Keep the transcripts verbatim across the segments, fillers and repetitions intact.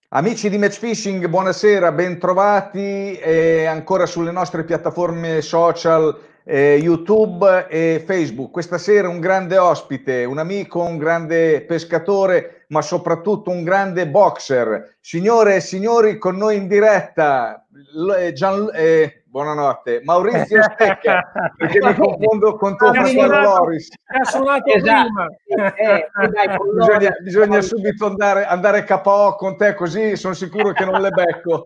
Amici di Match Fishing, buonasera, bentrovati eh, ancora sulle nostre piattaforme social eh, YouTube e Facebook. Questa sera un grande ospite, un amico, un grande pescatore, ma soprattutto un grande boxer. Signore e signori, con noi in diretta, l- Gian- eh, buonanotte, Maurizio Stecca, perché mi confondo con tuo Ha fratello suonato, Loris. ha suonato Esatto, prima. sì, eh, poi dai, con Bisogna, Loris, bisogna Loris. subito andare, andare K O con te, così sono sicuro che non le becco.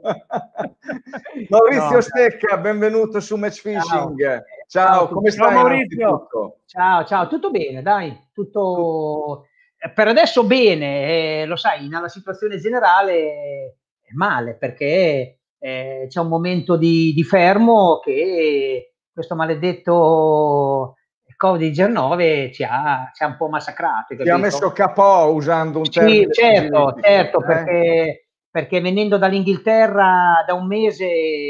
Maurizio No, Stecca, benvenuto su Match ciao. Fishing. Ciao, Ciao, tu- come Ciao stai Maurizio. innanzitutto? ciao, ciao, tutto bene, dai, Tu- tutto eh, per adesso bene, eh, lo sai, nella situazione generale è male perché eh, c'è un momento di, di fermo che questo maledetto Covid diciannove ci ha, ci ha un po' massacrato, hai Ti ha messo capito? K O usando un Sì, termine certo, pugilistico, certo, eh? perché, perché venendo dall'Inghilterra da un mese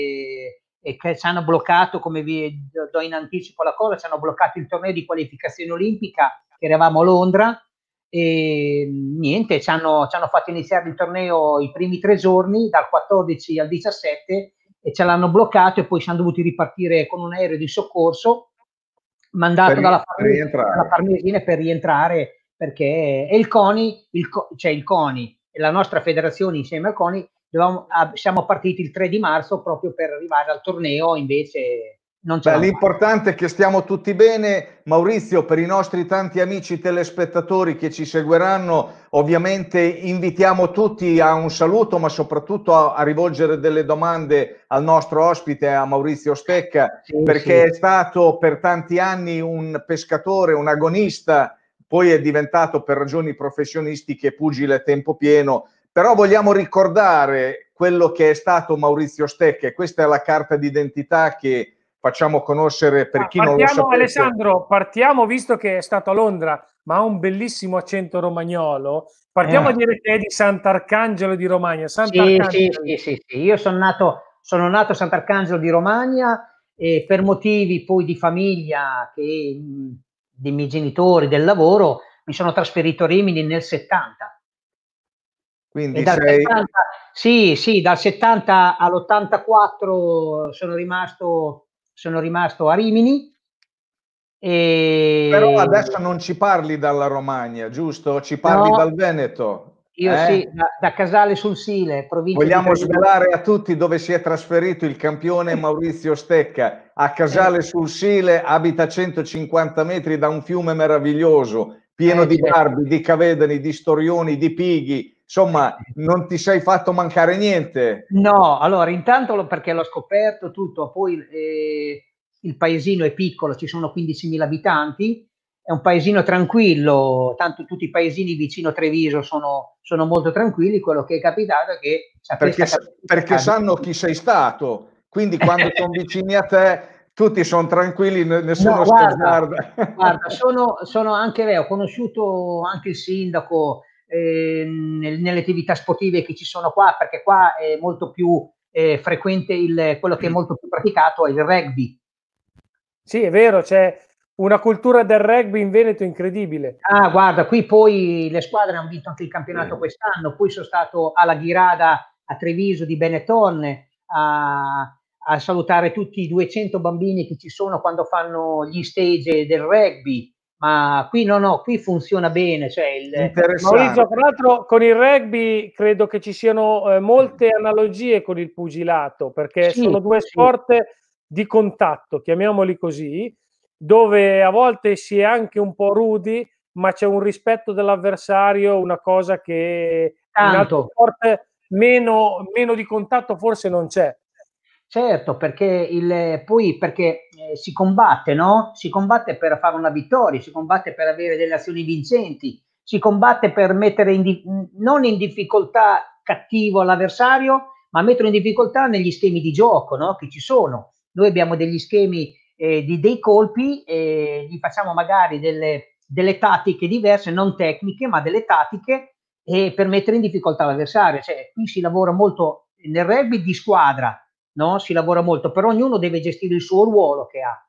e che ci hanno bloccato, come vi do in anticipo la cosa, ci hanno bloccato il torneo di qualificazione olimpica, che eravamo a Londra, e niente, ci hanno, ci hanno fatto iniziare il torneo i primi tre giorni, dal quattordici al diciassette, e ce l'hanno bloccato e poi siamo dovuti ripartire con un aereo di soccorso Per, mandato dalla, per Farnesina, dalla rientrare. Farnesina per rientrare perché e il CONI, il, cioè il CONI e la nostra federazione insieme al CONI dovevamo, siamo partiti il tre di marzo proprio per arrivare al torneo, invece non ce Beh, l'hanno fatto. l'importante è che stiamo tutti bene. Maurizio, per i nostri tanti amici telespettatori che ci seguiranno, ovviamente invitiamo tutti a un saluto, ma soprattutto a, a rivolgere delle domande al nostro ospite, a Maurizio Stecca, Sì, perché sì. è stato per tanti anni un pescatore, un agonista, poi è diventato per ragioni professionistiche pugile a tempo pieno. Però vogliamo ricordare quello che è stato Maurizio Stecca, e questa è la carta d'identità che facciamo conoscere per Ah, chi non lo partiamo sapesse. Alessandro, partiamo visto che è stato a Londra, ma ha un bellissimo accento romagnolo. Partiamo a Eh, dire che è di Sant'Arcangelo di Romagna. sì, sì, Sant'Arcangelo. sì, sì, sì. Io sono nato, sono nato a Sant'Arcangelo di Romagna e per motivi poi di famiglia, che, mh, dei miei genitori, del lavoro, mi sono trasferito a Rimini nel settanta. E Quindi dal sei, settanta, sì, sì, dal settanta all'ottantaquattro sono rimasto, sono rimasto a Rimini però e adesso non ci parli dalla Romagna, giusto? Ci parli no, dal Veneto, io sì, eh? da, da Casale sul Sile, provincia di Vogliamo Treviso. svelare a tutti dove si è trasferito il campione Maurizio Stecca, a Eh, Casale sul Sile, abita a centocinquanta metri da un fiume meraviglioso, pieno eh, di certo. barbi, di cavedani, di storioni, di pighi, insomma, non ti sei fatto mancare niente. No, allora intanto lo- perché l'ho scoperto tutto, poi eh, il paesino è piccolo, ci sono quindicimila abitanti, è un paesino tranquillo, tanto tutti i paesini vicino Treviso sono, sono molto tranquilli, quello che è capitato è che c'è perché, questa casa, questa perché casa. sanno chi sei stato, quindi quando sono vicini a te tutti sono tranquilli, No, nessuno si guarda, azzarda. guarda, sono, sono anche vero, ho conosciuto anche il sindaco eh, nel- nelle attività sportive che ci sono qua, perché qua è molto più eh, frequente il, quello che è molto più praticato è il rugby. Sì, è vero, c'è una cultura del rugby in Veneto incredibile. Ah, guarda, qui poi le squadre hanno vinto anche il campionato quest'anno, poi sono stato alla Ghirada a Treviso di Benetton a, a salutare tutti i duecento bambini che ci sono quando fanno gli stage del rugby, ma qui no, no, qui funziona bene, cioè il, Maurizio, tra Interessante. l'altro con il rugby credo che ci siano eh, molte analogie con il pugilato, perché sì, sono due sì, sport di contatto, chiamiamoli così, dove a volte si è anche un po' rudi, ma c'è un rispetto dell'avversario, una cosa che in altri tanto. sport meno, meno di contatto forse non c'è. Certo, perché il, poi perché eh, si combatte, no? Si combatte per fare una vittoria, si combatte per avere delle azioni vincenti, si combatte per mettere in di- non in difficoltà cattivo l'avversario, ma metterlo in difficoltà negli schemi di gioco, no? Che ci sono. Noi abbiamo degli schemi eh, di dei colpi e gli facciamo magari delle, delle tattiche diverse, non tecniche, ma delle tattiche eh, per mettere in difficoltà l'avversario. Cioè, qui si lavora molto nel rugby di squadra, no? Si lavora molto, però ognuno deve gestire il suo ruolo che ha.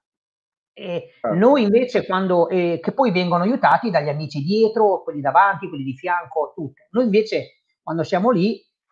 E Certo. noi invece quando, eh, che poi vengono aiutati dagli amici dietro, quelli davanti, quelli di fianco, tutto. Noi invece quando siamo lì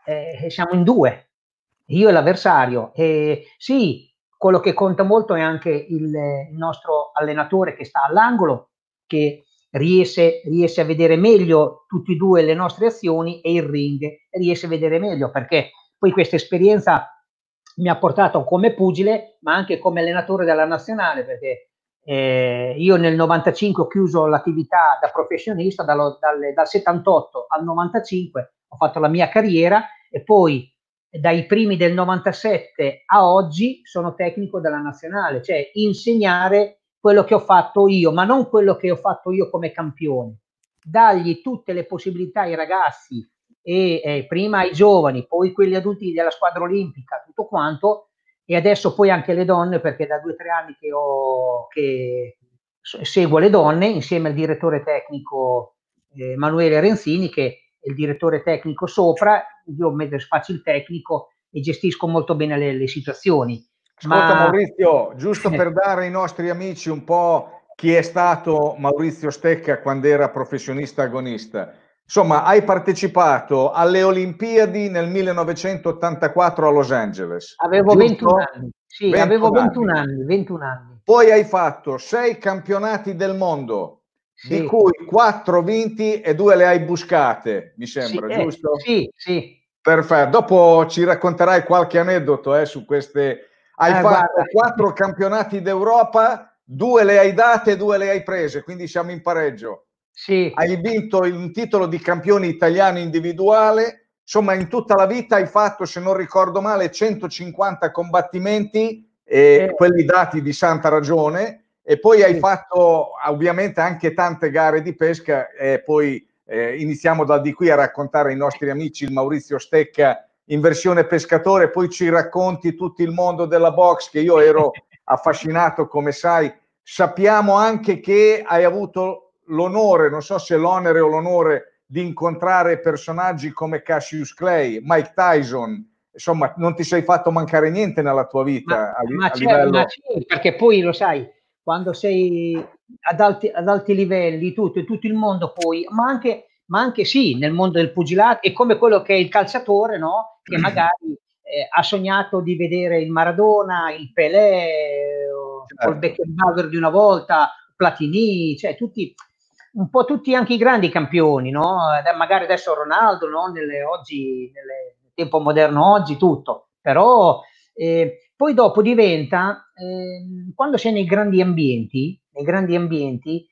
eh, siamo in due, io e l'avversario. E sì, quello che conta molto è anche il, il nostro allenatore che sta all'angolo, che riesce, riesce a vedere meglio tutti e due le nostre azioni, e il ring riesce a vedere meglio, perché poi questa esperienza mi ha portato come pugile, ma anche come allenatore della nazionale, perché eh, io nel novantacinque ho chiuso l'attività da professionista, dallo, dal, dal settantotto al novantacinque ho fatto la mia carriera, e poi dai primi del novantasette a oggi sono tecnico della nazionale, cioè insegnare quello che ho fatto io, ma non quello che ho fatto io come campione, dargli tutte le possibilità ai ragazzi, e eh, prima ai giovani, poi quelli adulti della squadra olimpica, tutto quanto, e adesso poi anche le donne, perché da due o tre anni che, ho, che seguo le donne insieme al direttore tecnico eh, Emanuele Renzini, che è il direttore tecnico sopra, io faccio il tecnico e gestisco molto bene le, le situazioni. Ascolta Ma... Maurizio, giusto per dare ai nostri amici un po' chi è stato Maurizio Stecca quando era professionista agonista. Insomma, hai partecipato alle Olimpiadi nel millenovecentottantaquattro a Los Angeles. Avevo giusto? ventuno anni. Sì, ventuno avevo ventuno anni. anni, ventuno anni. Poi hai fatto sei campionati del mondo, sì, di cui quattro vinti e due le hai buscate, mi sembra, sì, giusto? Eh, sì, sì. Perfetto. Dopo ci racconterai qualche aneddoto eh, su queste. Hai eh, fatto guarda. quattro campionati d'Europa, due le hai date, due le hai prese, quindi siamo in pareggio. Sì. Hai vinto un titolo di campione italiano individuale, insomma in tutta la vita hai fatto, se non ricordo male, centocinquanta combattimenti, eh, eh. quelli dati di santa ragione, e poi hai sì. fatto ovviamente anche tante gare di pesca, e poi eh, iniziamo da di qui a raccontare ai nostri amici il Maurizio Stecca in versione pescatore, poi ci racconti tutto il mondo della box, che io ero affascinato, come sai. Sappiamo anche che hai avuto l'onore, non so se l'onere o l'onore, di incontrare personaggi come Cassius Clay, Mike Tyson, insomma non ti sei fatto mancare niente nella tua vita. Ma, a, ma, a livello... ma sì, perché poi lo sai, quando sei ad alti, ad alti livelli, tutto, tutto il mondo poi, ma anche, ma anche sì, nel mondo del pugilato, è come quello che è il calciatore, no? Che magari eh, ha sognato di vedere il Maradona, il Pelé, certo. o il Beckenbauer di una volta, Platini, cioè tutti, un po' tutti anche i grandi campioni, no? Magari adesso Ronaldo, no? Nelle, oggi, nel tempo moderno oggi, tutto, però eh, poi dopo diventa, eh, quando sei nei grandi ambienti, nei grandi ambienti,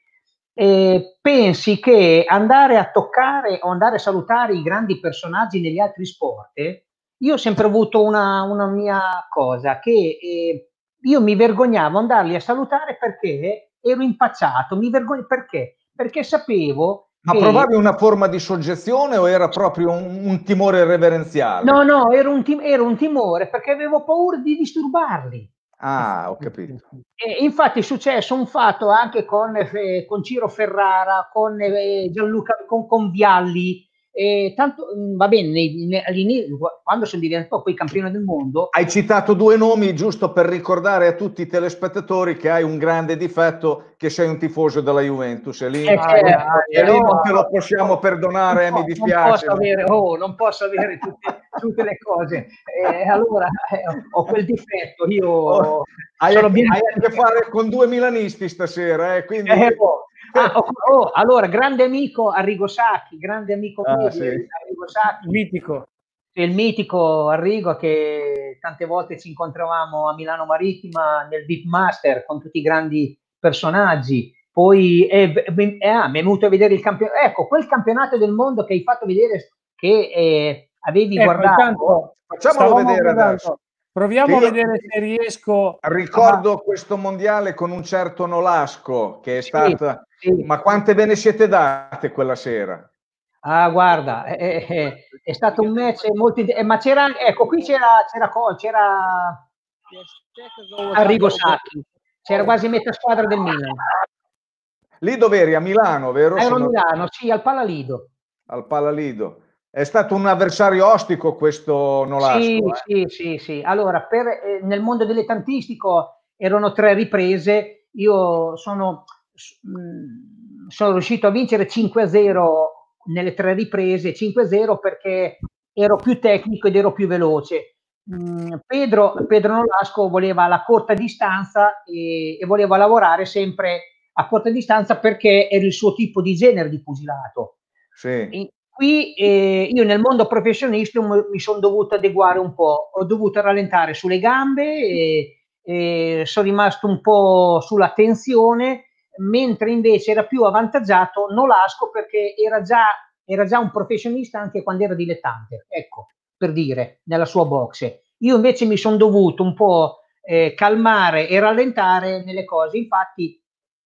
eh, pensi che andare a toccare o andare a salutare i grandi personaggi negli altri sport, eh, io ho sempre avuto una, una mia cosa, che eh, io mi vergognavo andarli a salutare perché ero impacciato, mi vergogno perché? Perché sapevo. Ma che... provavi una forma di soggezione o era proprio un, un timore reverenziale? No, no, era un, tim- era un timore perché avevo paura di disturbarli. Ah, ho capito. E infatti è successo un fatto anche con, eh, con Ciro Ferrara, con eh, Gianluca, con, con Vialli. E tanto va bene, nei, nei, quando sono diventato poi campione del mondo. Hai citato due nomi giusto per ricordare a tutti i telespettatori che hai un grande difetto, che sei un tifoso della Juventus, e lì, eh, ah, eh, e lì non te lo possiamo no, perdonare, no, mi dispiace. Non posso avere, oh, non posso avere tutte, tutte le cose, eh, allora eh, ho quel difetto, io oh, hai, sono hai a che fare con due milanisti stasera, eh, quindi... Eh, oh. Ah, oh, oh, allora, grande amico Arrigo Sacchi, grande amico ah, mio, sì. Arrigo Sacchi, mitico. Il mitico Arrigo, che tante volte ci incontravamo a Milano Marittima nel V I P Master con tutti i grandi personaggi. Poi eh, eh, ah, mi è venuto a vedere il campionato, ecco, quel campionato del mondo che hai fatto vedere, che eh, avevi ecco, guardato. Intanto, facciamolo vedere guardando. adesso. Proviamo a vedere se riesco. Ricordo a... questo mondiale con un certo Nolasco, che è sì, stata... Sì. Ma quante ve ne siete date quella sera? Ah, guarda, è, è, è stato un match molto eh, ma c'era, ecco, qui c'era c'era c'era Arrigo Sacchi, c'era quasi metà squadra del Milan. Lì dove eri? A Milano, vero? Ero a Milano, sì, al Palalido. Al Palalido. È stato un avversario ostico questo Nolasco. Sì, eh? sì, sì, sì. Allora, per, eh, nel mondo dilettantistico erano tre riprese, io sono, mh, sono riuscito a vincere cinque a zero nelle tre riprese, cinque a zero perché ero più tecnico ed ero più veloce. Mm, Pedro, Pedro Nolasco voleva la corta distanza e, e voleva lavorare sempre a corta distanza perché era il suo tipo di genere di pugilato. Sì. E qui eh, io nel mondo professionistico mi sono dovuto adeguare un po', ho dovuto rallentare sulle gambe e, e sono rimasto un po' sulla tensione, mentre invece era più avvantaggiato Nolasco perché era già, era già un professionista anche quando era dilettante, ecco, per dire, nella sua boxe. Io invece mi sono dovuto un po' eh, calmare e rallentare nelle cose. Infatti,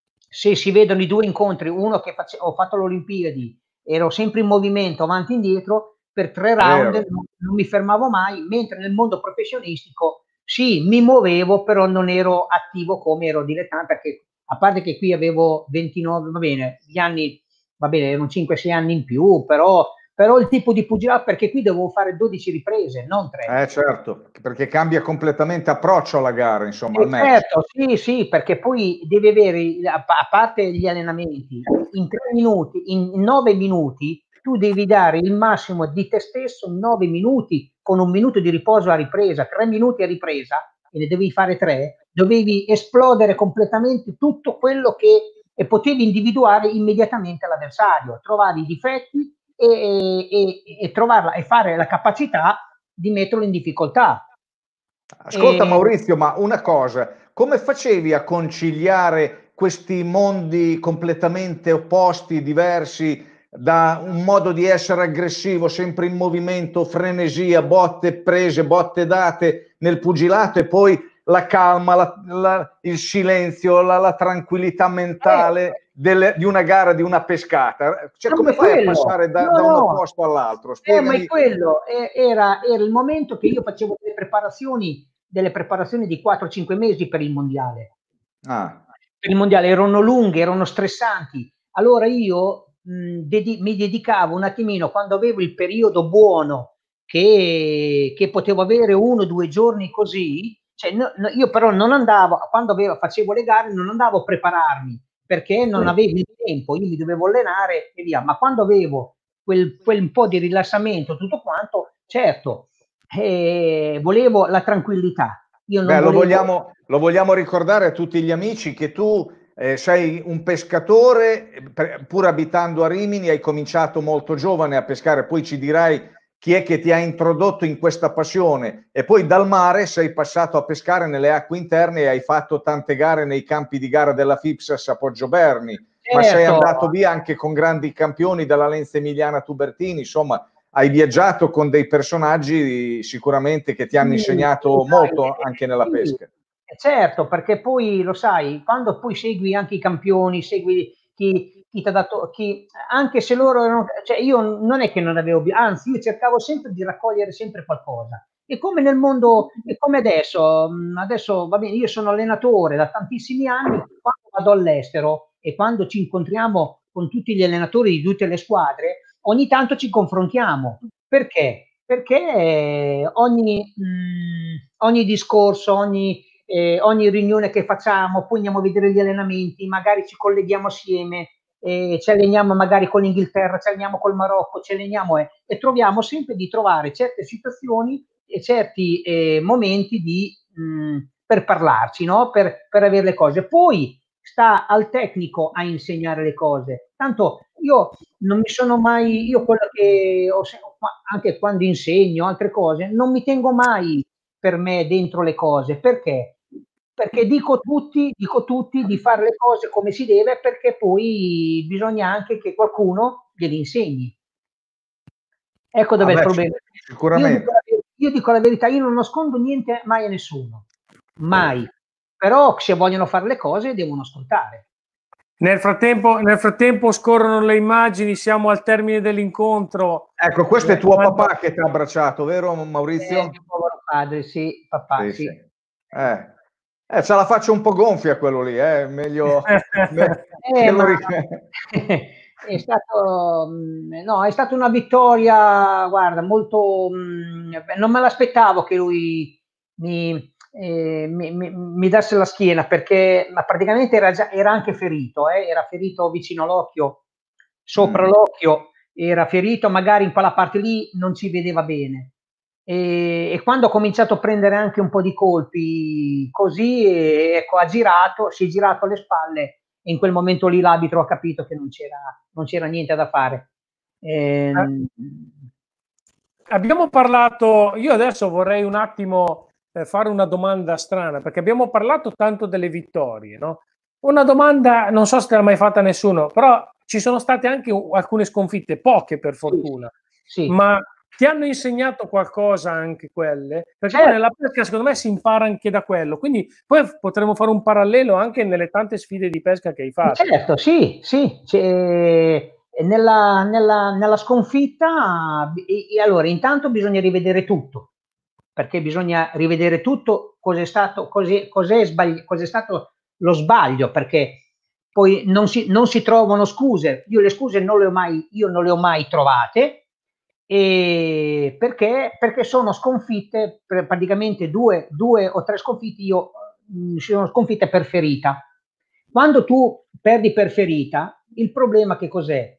se si vedono i due incontri, uno che face- ho fatto alle Olimpiadi, ero sempre in movimento avanti e indietro, per tre round non, non mi fermavo mai, mentre nel mondo professionistico sì, mi muovevo, però non ero attivo come ero dilettante, perché a parte che qui avevo ventinove, va bene, gli anni, va bene, erano cinque sei anni in più, però, però il tipo di pugilato, perché qui dovevo fare dodici riprese, non tre. Eh certo, perché cambia completamente approccio alla gara, insomma, Eh, al match. certo, sì, sì, perché poi devi avere, a a parte gli allenamenti, in tre minuti, in nove minuti, tu devi dare il massimo di te stesso in nove minuti, con un minuto di riposo a ripresa, tre minuti a ripresa, e ne devi fare tre, dovevi esplodere completamente tutto quello che e potevi individuare immediatamente l'avversario, trovare i difetti e, e, e, e trovarla e fare la capacità di metterlo in difficoltà. Ascolta E, Maurizio, ma una cosa, come facevi a conciliare questi mondi completamente opposti, diversi, da un modo di essere aggressivo, sempre in movimento, frenesia, botte prese, botte date nel pugilato e poi la calma, la, la, il silenzio, la, la tranquillità mentale delle, di una gara, di una pescata? Cioè, No, come ma è fai a quello, passare da, no, da un no, opposto all'altro? eh, ma è Spiegami. quello, eh, era, era il momento che io facevo delle preparazioni, delle preparazioni di quattro cinque mesi per il mondiale. Ah. Per il mondiale erano lunghe, erano stressanti. Allora io mh, dedi- mi dedicavo un attimino, quando avevo il periodo buono, che, che potevo avere uno o due giorni così, cioè, no, no, io però non andavo, quando avevo, facevo le gare, non andavo a prepararmi, perché non avevo il tempo, io mi dovevo allenare e via. Ma quando avevo quel, quel po' di rilassamento, tutto quanto, certo, eh, volevo la tranquillità. Io non Beh, lo volevo... vogliamo, lo vogliamo ricordare a tutti gli amici che tu eh, sei un pescatore, per, pur abitando a Rimini, hai cominciato molto giovane a pescare, poi ci dirai chi è che ti ha introdotto in questa passione e poi dal mare sei passato a pescare nelle acque interne e hai fatto tante gare nei campi di gara della Fipsas a Poggioberni, Certo. ma sei andato via anche con grandi campioni dalla Lenza Emiliana Tubertini, insomma hai viaggiato con dei personaggi sicuramente che ti hanno insegnato sì, molto anche nella sì, pesca. certo, perché poi lo sai, quando poi segui anche i campioni, segui chi, chi ti ha dato, chi, anche se loro erano, cioè io non è che non avevo, anzi io cercavo sempre di raccogliere sempre qualcosa. E come nel mondo, e come adesso, adesso va bene, io sono allenatore da tantissimi anni, quando vado all'estero e quando ci incontriamo con tutti gli allenatori di tutte le squadre, ogni tanto ci confrontiamo. Perché? Perché ogni, mh, ogni discorso, ogni, eh, ogni riunione che facciamo, poi andiamo a vedere gli allenamenti, magari ci colleghiamo assieme, eh, ci alleniamo magari con l'Inghilterra, ci alleniamo col Marocco, ci alleniamo eh, e troviamo sempre di trovare certe situazioni e certi eh, momenti di, mh, per parlarci, no? per, per avere le cose. Poi sta al tecnico a insegnare le cose. Tanto io non mi sono mai, io quello che ho, anche quando insegno altre cose, non mi tengo mai per me dentro le cose. Perché? Perché dico tutti, dico tutti di fare le cose come si deve, perché poi bisogna anche che qualcuno glieli insegni. Ecco Ah, dov'è il beh, problema. Io dico, sicuramente. la, io dico la verità, io non nascondo niente mai a nessuno, mai. Però se vogliono fare le cose devono ascoltare. Nel frattempo, nel frattempo scorrono le immagini, siamo al termine dell'incontro. Ecco, questo è Eh, tuo quando... papà che ti ha abbracciato, vero Eh, Maurizio? mio povero padre, sì, papà, Sì, sì. sì. Eh, eh, c'ha la faccia un po' gonfia quello lì, eh? Meglio... me, Eh, che lo ma ric- è stato, mh, no, è stata una vittoria, guarda, molto, mh, non me l'aspettavo che lui mi, eh, mi, mi, mi dasse la schiena, perché ma praticamente era, già, era anche ferito, eh, era ferito vicino all'occhio, sopra Mm. l'occhio, era ferito, magari in quella parte lì non si vedeva bene. E, e quando ho cominciato a prendere anche un po' di colpi così, e, ecco, ha girato, si è girato alle spalle e in quel momento lì l'arbitro ha capito che non c'era, non c'era niente da fare. E, eh, abbiamo parlato, io adesso vorrei un attimo eh, fare una domanda strana, perché abbiamo parlato tanto delle vittorie, no? Una domanda, non so se te l'ha mai fatta nessuno, però ci sono state anche alcune sconfitte, poche per fortuna, sì, sì. Ma ti hanno insegnato qualcosa anche quelle? Perché certo. poi nella pesca secondo me si impara anche da quello, quindi poi potremmo fare un parallelo anche nelle tante sfide di pesca che hai fatto. Certo, sì, sì. Nella, nella, nella sconfitta, e, e allora intanto bisogna rivedere tutto, perché bisogna rivedere tutto cos'è stato, cos'è, cos'è sbagli, cos'è stato lo sbaglio, perché poi non si, non si trovano scuse. Io le scuse non le ho mai, io non le ho mai trovate, e perché, perché sono sconfitte, praticamente due, due o tre sconfitte, io mh, sono sconfitte per ferita. Quando tu perdi per ferita, il problema che cos'è?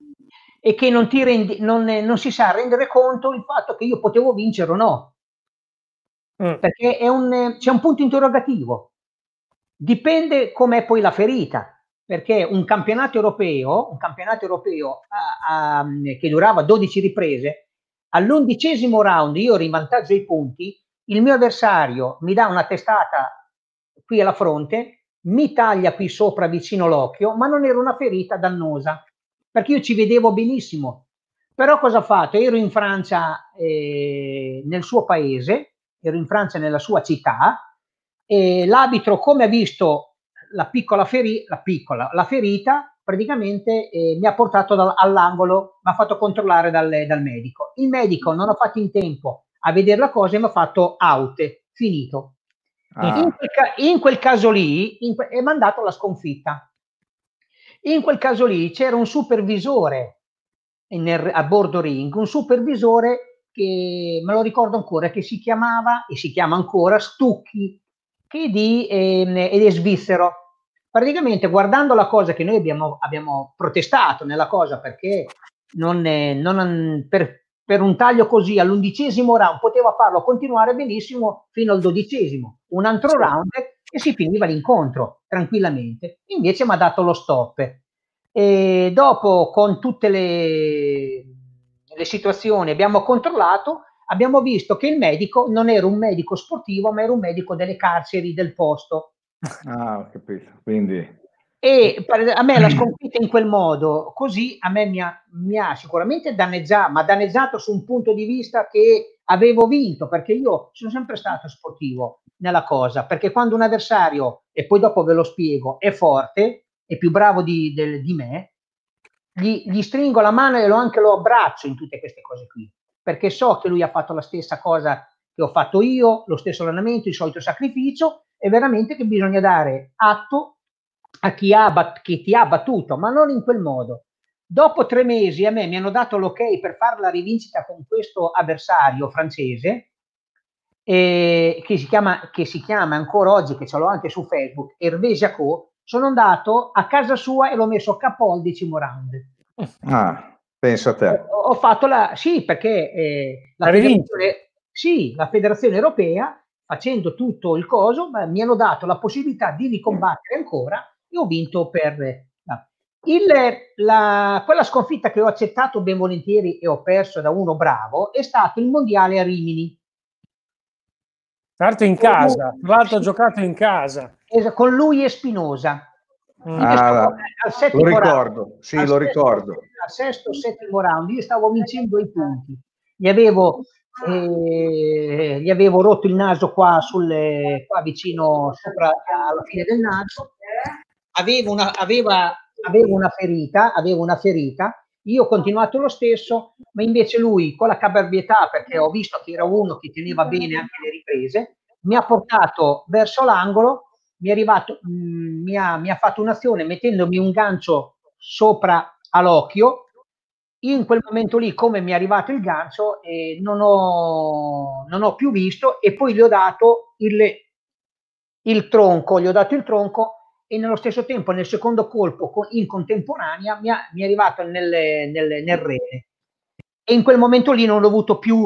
È che non, ti rendi, non, non si sa rendere conto il fatto che io potevo vincere o no. Mm. Perché è un, c'è un punto interrogativo. Dipende com'è poi la ferita, perché un campionato europeo, un campionato europeo a, a, che durava dodici riprese, all'undicesimo round io ero in vantaggio ai punti, il mio avversario mi dà una testata qui alla fronte, mi taglia qui sopra vicino l'occhio, ma non era una ferita dannosa, perché io ci vedevo benissimo. Però cosa ho fatto? Ero in Francia, eh, nel suo paese, ero in Francia nella sua città, e l'arbitro, come ha visto la piccola, feri- la, piccola la ferita, praticamente eh, mi ha portato da, all'angolo, mi ha fatto controllare dal, dal medico. Il medico non ha fatto in tempo a vedere la cosa e mi ha fatto out, finito. Ah. In, quel in, quel caso lì in que- è mandato la sconfitta. In quel caso lì c'era un supervisore nel, a bordo ring, un supervisore che me lo ricordo ancora, che si chiamava e si chiama ancora Stucchi, che di, eh, ed è svizzero. Praticamente, guardando la cosa che noi abbiamo, abbiamo protestato nella cosa, perché non, è, non per, per un taglio così all'undicesimo round poteva farlo continuare benissimo fino al dodicesimo, un altro sì. round e si finiva l'incontro tranquillamente. Invece mi ha dato lo stop. E dopo, con tutte le, le situazioni, abbiamo controllato, abbiamo visto che il medico non era un medico sportivo, ma era un medico delle carceri del posto. Ah, ho capito. Quindi... E a me la sconfitta in quel modo, così a me mi ha, mi ha sicuramente danneggiato, ma danneggiato su un punto di vista che avevo vinto, perché io sono sempre stato sportivo nella cosa, perché quando un avversario, e poi dopo ve lo spiego, è forte, è più bravo di, del, di me, gli, gli stringo la mano e lo anche lo abbraccio in tutte queste cose qui, perché so che lui ha fatto la stessa cosa che ho fatto io, lo stesso allenamento, il solito sacrificio, e veramente che bisogna dare atto a chi, ha bat- chi ti ha battuto, ma non in quel modo. Dopo tre mesi a me mi hanno dato l'ok per fare la rivincita con questo avversario francese, eh, che, si chiama, che si chiama ancora oggi, che ce l'ho anche su Facebook, Hervé Jacot. Sono andato a casa sua e l'ho messo K O al decimo round. Ah, pensa a te. Ho, ho fatto la... Sì, perché eh, la, federazione, sì, la federazione europea, facendo tutto il coso, mi hanno dato la possibilità di ricombattere ancora e ho vinto per... Il, la, quella sconfitta che ho accettato ben volentieri e ho perso da uno bravo è stato il mondiale a Rimini. Tra l'altro in casa, tra l'altro ho giocato in casa. Con lui e Spinosa. Ah, stavo, al settimo lo ricordo, round, sì, lo sesto, ricordo. Al sesto, settimo round, io stavo vincendo i punti. Gli avevo, eh, gli avevo rotto il naso qua, sulle, qua vicino, sopra, alla fine del naso. Avevo una, aveva, avevo una ferita, avevo una ferita. Io ho continuato lo stesso, ma invece lui, con la caparbietà, perché ho visto che era uno che teneva bene anche le riprese, mi ha portato verso l'angolo, mi è arrivato, mh, mi, ha, mi ha fatto un'azione mettendomi un gancio sopra all'occhio. Io in quel momento lì, come mi è arrivato il gancio, eh, non, ho, non ho più visto, e poi gli ho dato il, il tronco, gli ho dato il tronco e nello stesso tempo nel secondo colpo in contemporanea mi, ha, mi è arrivato nel, nel, nel rene, e in quel momento lì non ho avuto più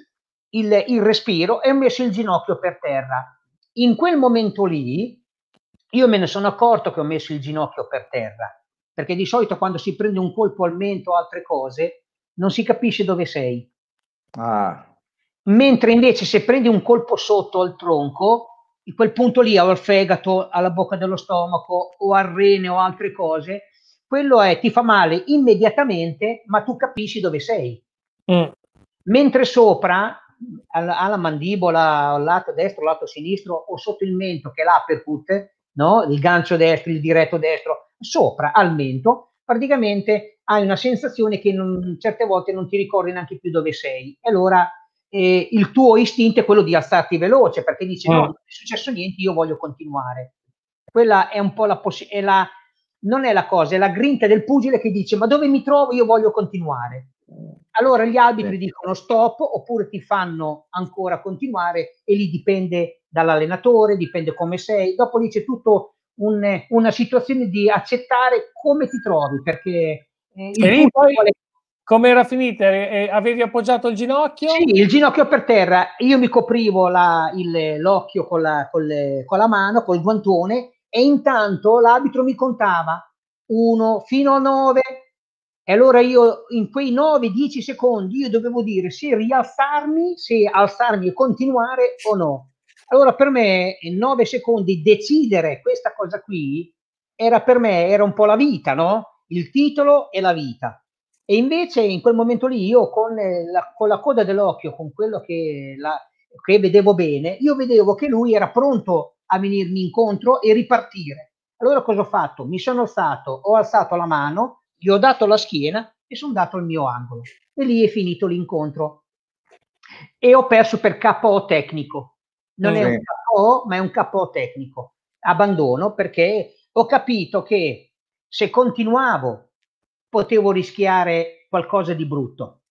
il, il respiro e ho messo il ginocchio per terra. In quel momento lì io me ne sono accorto che ho messo il ginocchio per terra, perché di solito quando si prende un colpo al mento o altre cose non si capisce dove sei. Ah. Mentre invece se prendi un colpo sotto al tronco, in quel punto lì o al fegato, alla bocca dello stomaco o al rene o altre cose, quello è, ti fa male immediatamente, ma tu capisci dove sei. Mm. Mentre sopra, alla, alla mandibola, al lato destro, al lato sinistro o sotto il mento, che è l'uppercut, no? Il gancio destro, il diretto destro, sopra al mento, praticamente hai una sensazione che non, certe volte non ti ricordi neanche più dove sei. E allora eh, il tuo istinto è quello di alzarti veloce, perché dici mm. no, non è successo niente, io voglio continuare. Quella è un po' la possibilità, non è la cosa, è la grinta del pugile che dice ma dove mi trovo, io voglio continuare. Allora gli arbitri sì. dicono stop, oppure ti fanno ancora continuare, e lì dipende dall'allenatore, dipende come sei. Dopo lì c'è tutto un, una situazione di accettare come ti trovi, perché eh, il e lì poi vuole... come era finita? Eh, avevi appoggiato il ginocchio? Sì, il ginocchio per terra, io mi coprivo la, il, l'occhio con la, con, le, con la mano, col guantone, e intanto l'arbitro mi contava uno fino a nove. E allora io in quei nove dieci secondi io dovevo dire se rialzarmi, se alzarmi e continuare o no. Allora per me in nove secondi decidere questa cosa qui era per me, era un po' la vita, no? Il titolo e la vita. E invece in quel momento lì io con la, con la coda dell'occhio, con quello che, la, che vedevo bene, io vedevo che lui era pronto a venirmi incontro e ripartire. Allora cosa ho fatto? Mi sono alzato, ho alzato la mano, gli ho dato la schiena e sono andato al mio angolo. E lì è finito l'incontro. E ho perso per K O tecnico. Non sì. è un K O, ma è un K O tecnico. Abbandono, perché ho capito che se continuavo potevo rischiare qualcosa di brutto.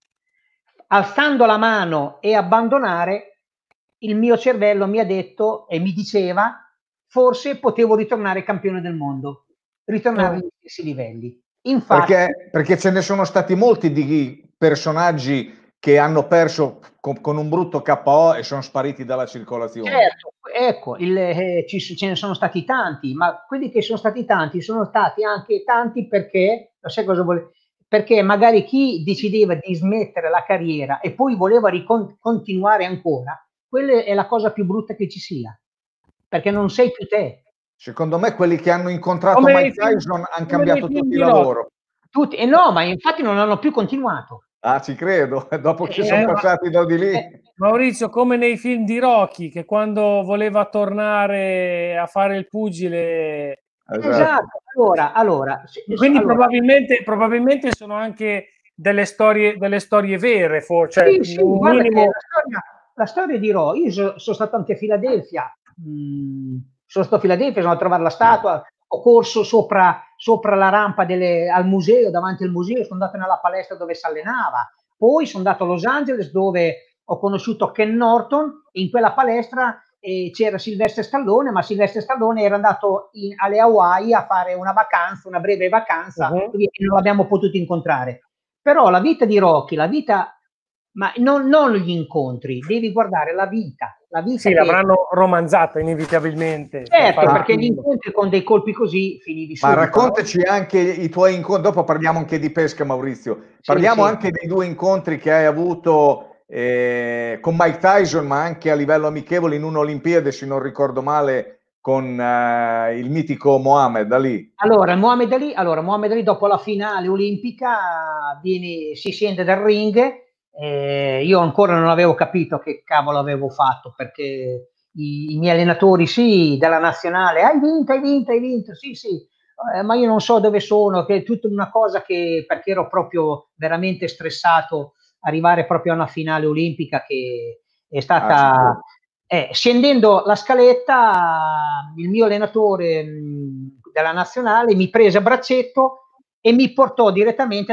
Alzando la mano e abbandonare, il mio cervello mi ha detto e mi diceva forse potevo ritornare campione del mondo, ritornare agli stessi livelli. Infatti, perché, perché ce ne sono stati molti di personaggi che hanno perso con, con un brutto K O e sono spariti dalla circolazione. Certo, ecco, il, eh, ci, ce ne sono stati tanti, ma quelli che sono stati tanti sono stati anche tanti perché, lo sai cosa vuole, perché magari chi decideva di smettere la carriera e poi voleva continuare ancora, quella è la cosa più brutta che ci sia, perché non sei più te. Secondo me quelli che hanno incontrato come Mike Tyson hanno cambiato tutti il lavoro. Tutti, e no, ma infatti non hanno più continuato. Ah, ci credo, dopo che eh, sono eh, passati da di lì. Eh, Maurizio, come nei film di Rocky, che quando voleva tornare a fare il pugile... Esatto, esatto. allora, allora... Quindi allora. Probabilmente, probabilmente sono anche delle storie, delle storie vere, forse. Sì, sì, guarda minimo... la, storia, la storia di Rocky, io sono, sono stato anche a Filadelfia, mm, sono stato a Filadelfia, sono andato a trovare la statua, ho corso sopra, sopra la rampa delle, al museo, davanti al museo, sono andato nella palestra dove si allenava, poi sono andato a Los Angeles dove ho conosciuto Ken Norton, e in quella palestra eh, c'era Sylvester Stallone, ma Sylvester Stallone era andato in, alle Hawaii a fare una vacanza, una breve vacanza, uh-huh. e non l'abbiamo potuto incontrare. Però la vita di Rocky, la vita, ma non, non gli incontri, devi guardare la vita. La vita sì, che... l'avranno romanzata inevitabilmente. Certo, per perché gli incontri con dei colpi così finivi subito. Ma raccontaci no? anche i tuoi incontri, dopo parliamo anche di pesca, Maurizio. Parliamo sì, sì. anche dei due incontri che hai avuto eh, con Mike Tyson, ma anche a livello amichevole in un'Olimpiade, se non ricordo male, con eh, il mitico Muhammad Ali. Allora, Muhammad Ali, allora, Muhammad Ali dopo la finale olimpica viene, si scende dal ring. Eh, io ancora non avevo capito che cavolo avevo fatto, perché i, i miei allenatori, sì, della nazionale, hai vinto, hai vinto, hai vinto, sì, sì, eh, ma io non so dove sono, che è tutta una cosa che, perché ero proprio veramente stressato, arrivare proprio a una finale olimpica che è stata... Ah, eh, scendendo la scaletta, il mio allenatore mh, della nazionale mi prese a braccetto e mi portò direttamente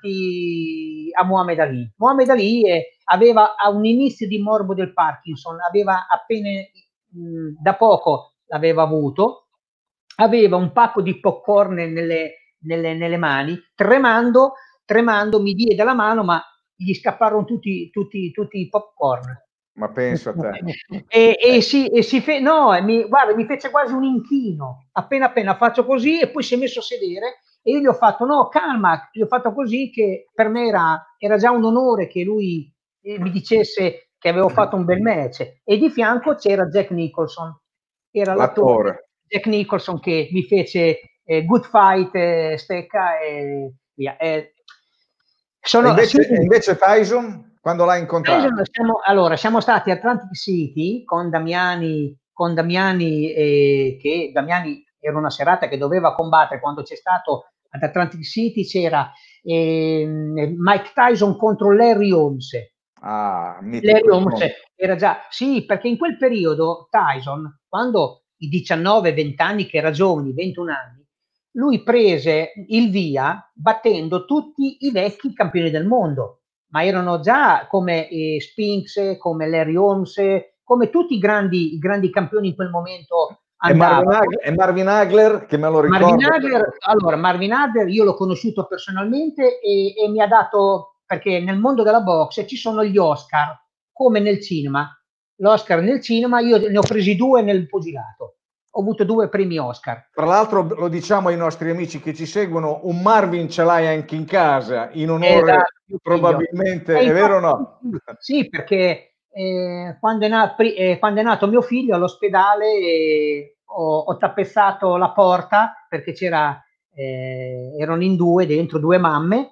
davanti a Muhammad Ali. Muhammad Ali eh, aveva un inizio di morbo del Parkinson, aveva appena mh, da poco l'aveva avuto, aveva un pacco di popcorn nelle, nelle, nelle mani, tremando, tremando mi diede la mano, ma gli scapparono tutti, tutti, tutti i popcorn. Ma penso a te. e, e, si, e si fe, no, mi, guarda, mi fece quasi un inchino, appena appena faccio così, e poi si è messo a sedere, e io gli ho fatto, no, calma, gli ho fatto così, che per me era, era già un onore che lui eh, mi dicesse che avevo fatto un bel match. E di fianco c'era Jack Nicholson, era l'attore Jack Nicholson, che mi fece eh, Good Fight, eh, stecca e via. Eh, sono, e invece, sì, e invece Tyson, quando l'hai incontrato? Siamo, allora, siamo stati a Atlantic City con Damiani, con Damiani eh, che Damiani era una serata che doveva combattere. Quando c'è stato ad Atlantic City c'era eh, Mike Tyson contro Larry Holmes. Ah, Larry Holmes era già, sì, perché in quel periodo Tyson, quando i diciannove venti anni, che era giovane, ventuno anni, lui prese il via battendo tutti i vecchi campioni del mondo, ma erano già come eh, Spinks, come Larry Holmes, come tutti i grandi, i grandi campioni in quel momento andavano. E Marvin, Hagler, e Marvin Hagler, che me lo ricordo. Marvin Hagler, allora, Marvin Hagler io l'ho conosciuto personalmente e, e mi ha dato, perché nel mondo della boxe ci sono gli Oscar, come nel cinema. L'Oscar nel cinema, io ne ho presi due nel pugilato. Ho avuto due premi Oscar. Tra l'altro, lo diciamo ai nostri amici che ci seguono, un Marvin ce l'hai anche in casa, in onore, esatto, probabilmente, è vero o no? Sì, perché eh, quando, è nato, eh, quando è nato mio figlio all'ospedale eh, ho, ho tappezzato la porta, perché c'era, eh, erano in due, dentro due mamme,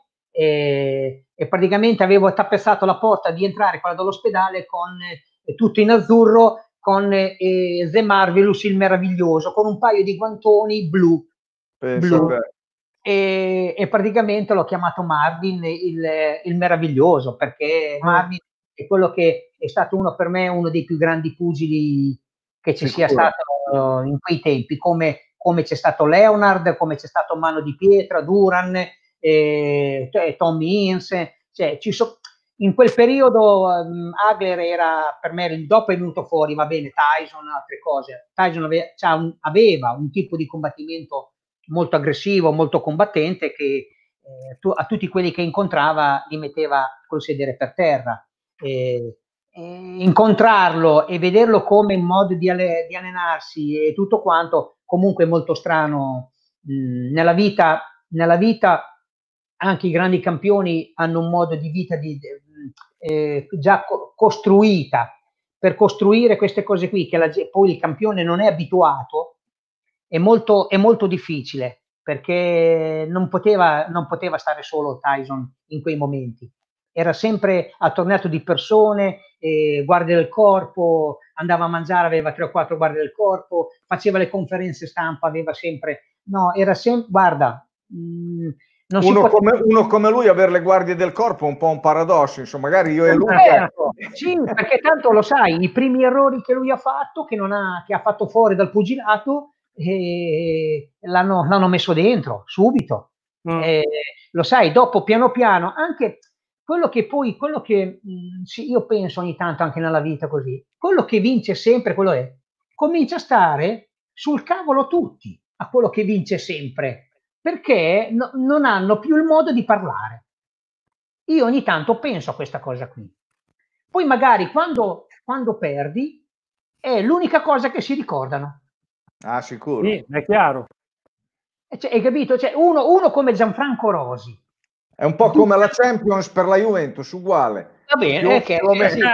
eh, e praticamente avevo tappezzato la porta di entrare, quella dell'ospedale, con eh, tutto in azzurro, con eh, The Marvelous, il meraviglioso, con un paio di guantoni blu. blu. E, e praticamente l'ho chiamato Marvin il, il meraviglioso, perché Marvin è quello che è stato uno per me, uno dei più grandi pugili che ci Sicuro. sia stato in quei tempi, come, come c'è stato Leonard, come c'è stato Mano di Pietra, Duran, eh, cioè Tommy Hines, cioè, ci so, in quel periodo um, Hagler era per me, il dopo è venuto fuori, va bene, Tyson, altre cose. Tyson aveva, cioè, un, aveva un tipo di combattimento molto aggressivo, molto combattente, che eh, tu, a tutti quelli che incontrava li metteva col sedere per terra. E, e incontrarlo e vederlo come un modo di, alle, di allenarsi e tutto quanto, comunque molto strano. Mh, nella vita, nella vita anche i grandi campioni hanno un modo di vita di, eh, già co costruita per costruire queste cose qui, che la, poi il campione non è abituato. È molto, è molto difficile, perché non poteva, non poteva stare solo Tyson in quei momenti. Era sempre attorniato di persone, eh, guardie del corpo, andava a mangiare, aveva tre o quattro guardie del corpo, faceva le conferenze stampa, aveva sempre... No, era sempre... Guarda... Mh, non uno, si come, uno come lui avere le guardie del corpo è un po' un paradosso, insomma, magari io e lui... Certo, sì, perché tanto lo sai, i primi errori che lui ha fatto, che, non ha, che ha fatto fuori dal pugilato, eh, l'hanno messo dentro subito. Mm. Eh, lo sai, dopo piano piano, anche quello che poi, quello che mh, sì, io penso ogni tanto anche nella vita così, quello che vince sempre, quello è, comincia a stare sul cavolo tutti a quello che vince sempre, perché no, non hanno più il modo di parlare. Io ogni tanto penso a questa cosa qui. Poi magari quando, quando perdi è l'unica cosa che si ricordano. Ah, sicuro. Sì, è chiaro. Cioè, hai capito? Cioè, uno, uno come Gianfranco Rosi. È un po' come la Champions per la Juventus, uguale. Va bene, che eh, sì.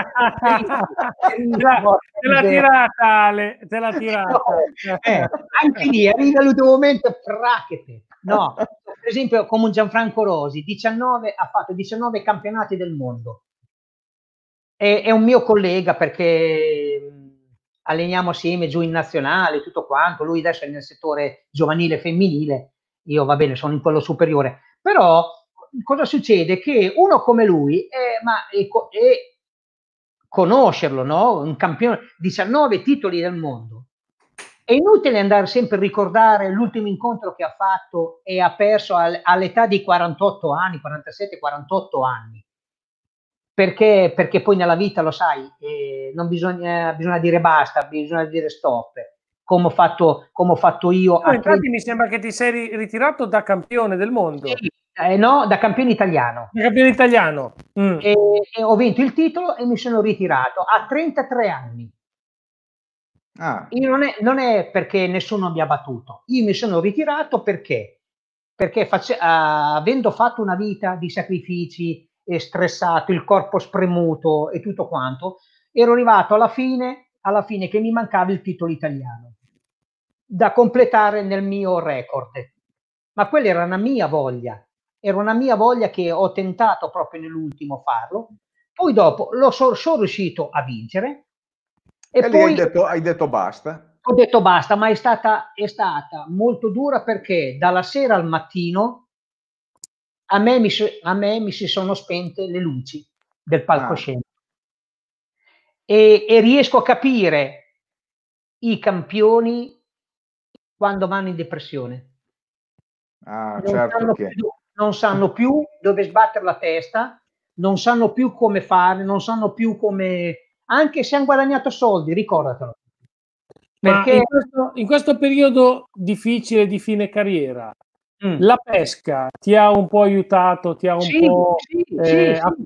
Te l'ha tirata, Ale, te l'ha tirata. No, eh, anche lì arriva l'ultimo momento, frachete. No, per esempio come un Gianfranco Rosi, diciannove, ha fatto diciannove campionati del mondo. È, è un mio collega, perché alleniamo assieme giù in nazionale, tutto quanto. Lui adesso è nel settore giovanile e femminile, io va bene, sono in quello superiore. Però cosa succede? Che uno come lui, è, ma è, è conoscerlo, no? Un campione, diciannove titoli del mondo. È inutile andare sempre a ricordare l'ultimo incontro che ha fatto e ha perso all'età di quarantotto anni, quarantasette quarantotto anni. Perché, perché poi nella vita, lo sai, eh, non bisogna, bisogna dire basta, bisogna dire stop. come ho fatto, come ho fatto io. No, infatti mi sembra che ti sei ritirato da campione del mondo. Sì, eh, no, da campione italiano. Da campione italiano. Mm. E, e ho vinto il titolo e mi sono ritirato a trentatré anni. Ah. Io non, è, non è perché nessuno mi ha battuto, io mi sono ritirato perché, perché face, uh, avendo fatto una vita di sacrifici e stressato, il corpo spremuto e tutto quanto, ero arrivato alla fine, alla fine che mi mancava il titolo italiano da completare nel mio record. Ma quella era una mia voglia, era una mia voglia che ho tentato proprio nell'ultimo farlo. Poi dopo lo so, sono riuscito a vincere. E, e poi hai detto, hai detto basta? Ho detto basta, ma è stata, è stata molto dura perché dalla sera al mattino a me mi, a me mi si sono spente le luci del palcoscenico. Ah. E, e riesco a capire i campioni quando vanno in depressione. Ah, non, certo sanno che... più, non sanno più dove sbattere la testa, non sanno più come fare, non sanno più come... Anche se hanno guadagnato soldi, ricordatelo. Ma in questo, in questo periodo difficile di fine carriera, mm. la pesca ti ha un po' aiutato, ti ha un sì, po'... Sì, eh, sì, sì.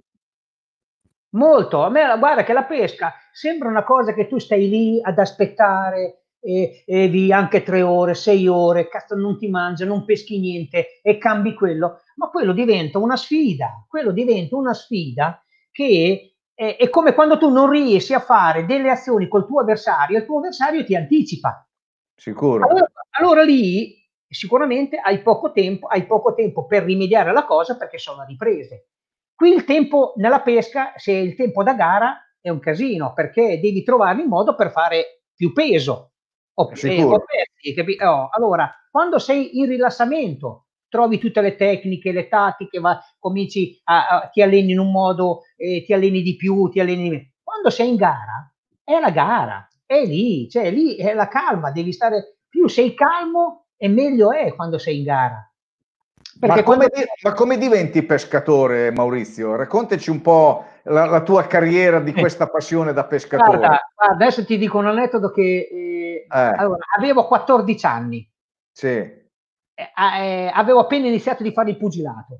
Molto. A me, guarda che la pesca sembra una cosa che tu stai lì ad aspettare e, e vi anche tre ore, sei ore, cazzo non ti mangia, non peschi niente e cambi quello. Ma quello diventa una sfida, quello diventa una sfida che è, è come quando tu non riesci a fare delle azioni col tuo avversario e il tuo avversario ti anticipa. Sicuro. Allora, allora lì sicuramente hai poco tempo, hai poco tempo per rimediare alla cosa perché sono riprese. Qui il tempo nella pesca, se il tempo da gara, è un casino perché devi trovare il modo per fare più peso. O, eh, o pezzi, oh, allora, quando sei in rilassamento, trovi tutte le tecniche, le tattiche, va, cominci a, a, ti alleni in un modo, eh, ti alleni di più, ti alleni di meno. Quando sei in gara, è la gara, è lì, cioè lì è la calma, devi stare, più sei calmo e meglio è quando sei in gara. Ma come, quando... ma come diventi pescatore, Maurizio? Raccontaci un po' la, la tua carriera di questa passione da pescatore. Guarda, guarda, adesso ti dico un aneddoto che eh, eh. Allora, avevo quattordici anni. Sì. Eh, eh, avevo appena iniziato di fare il pugilato.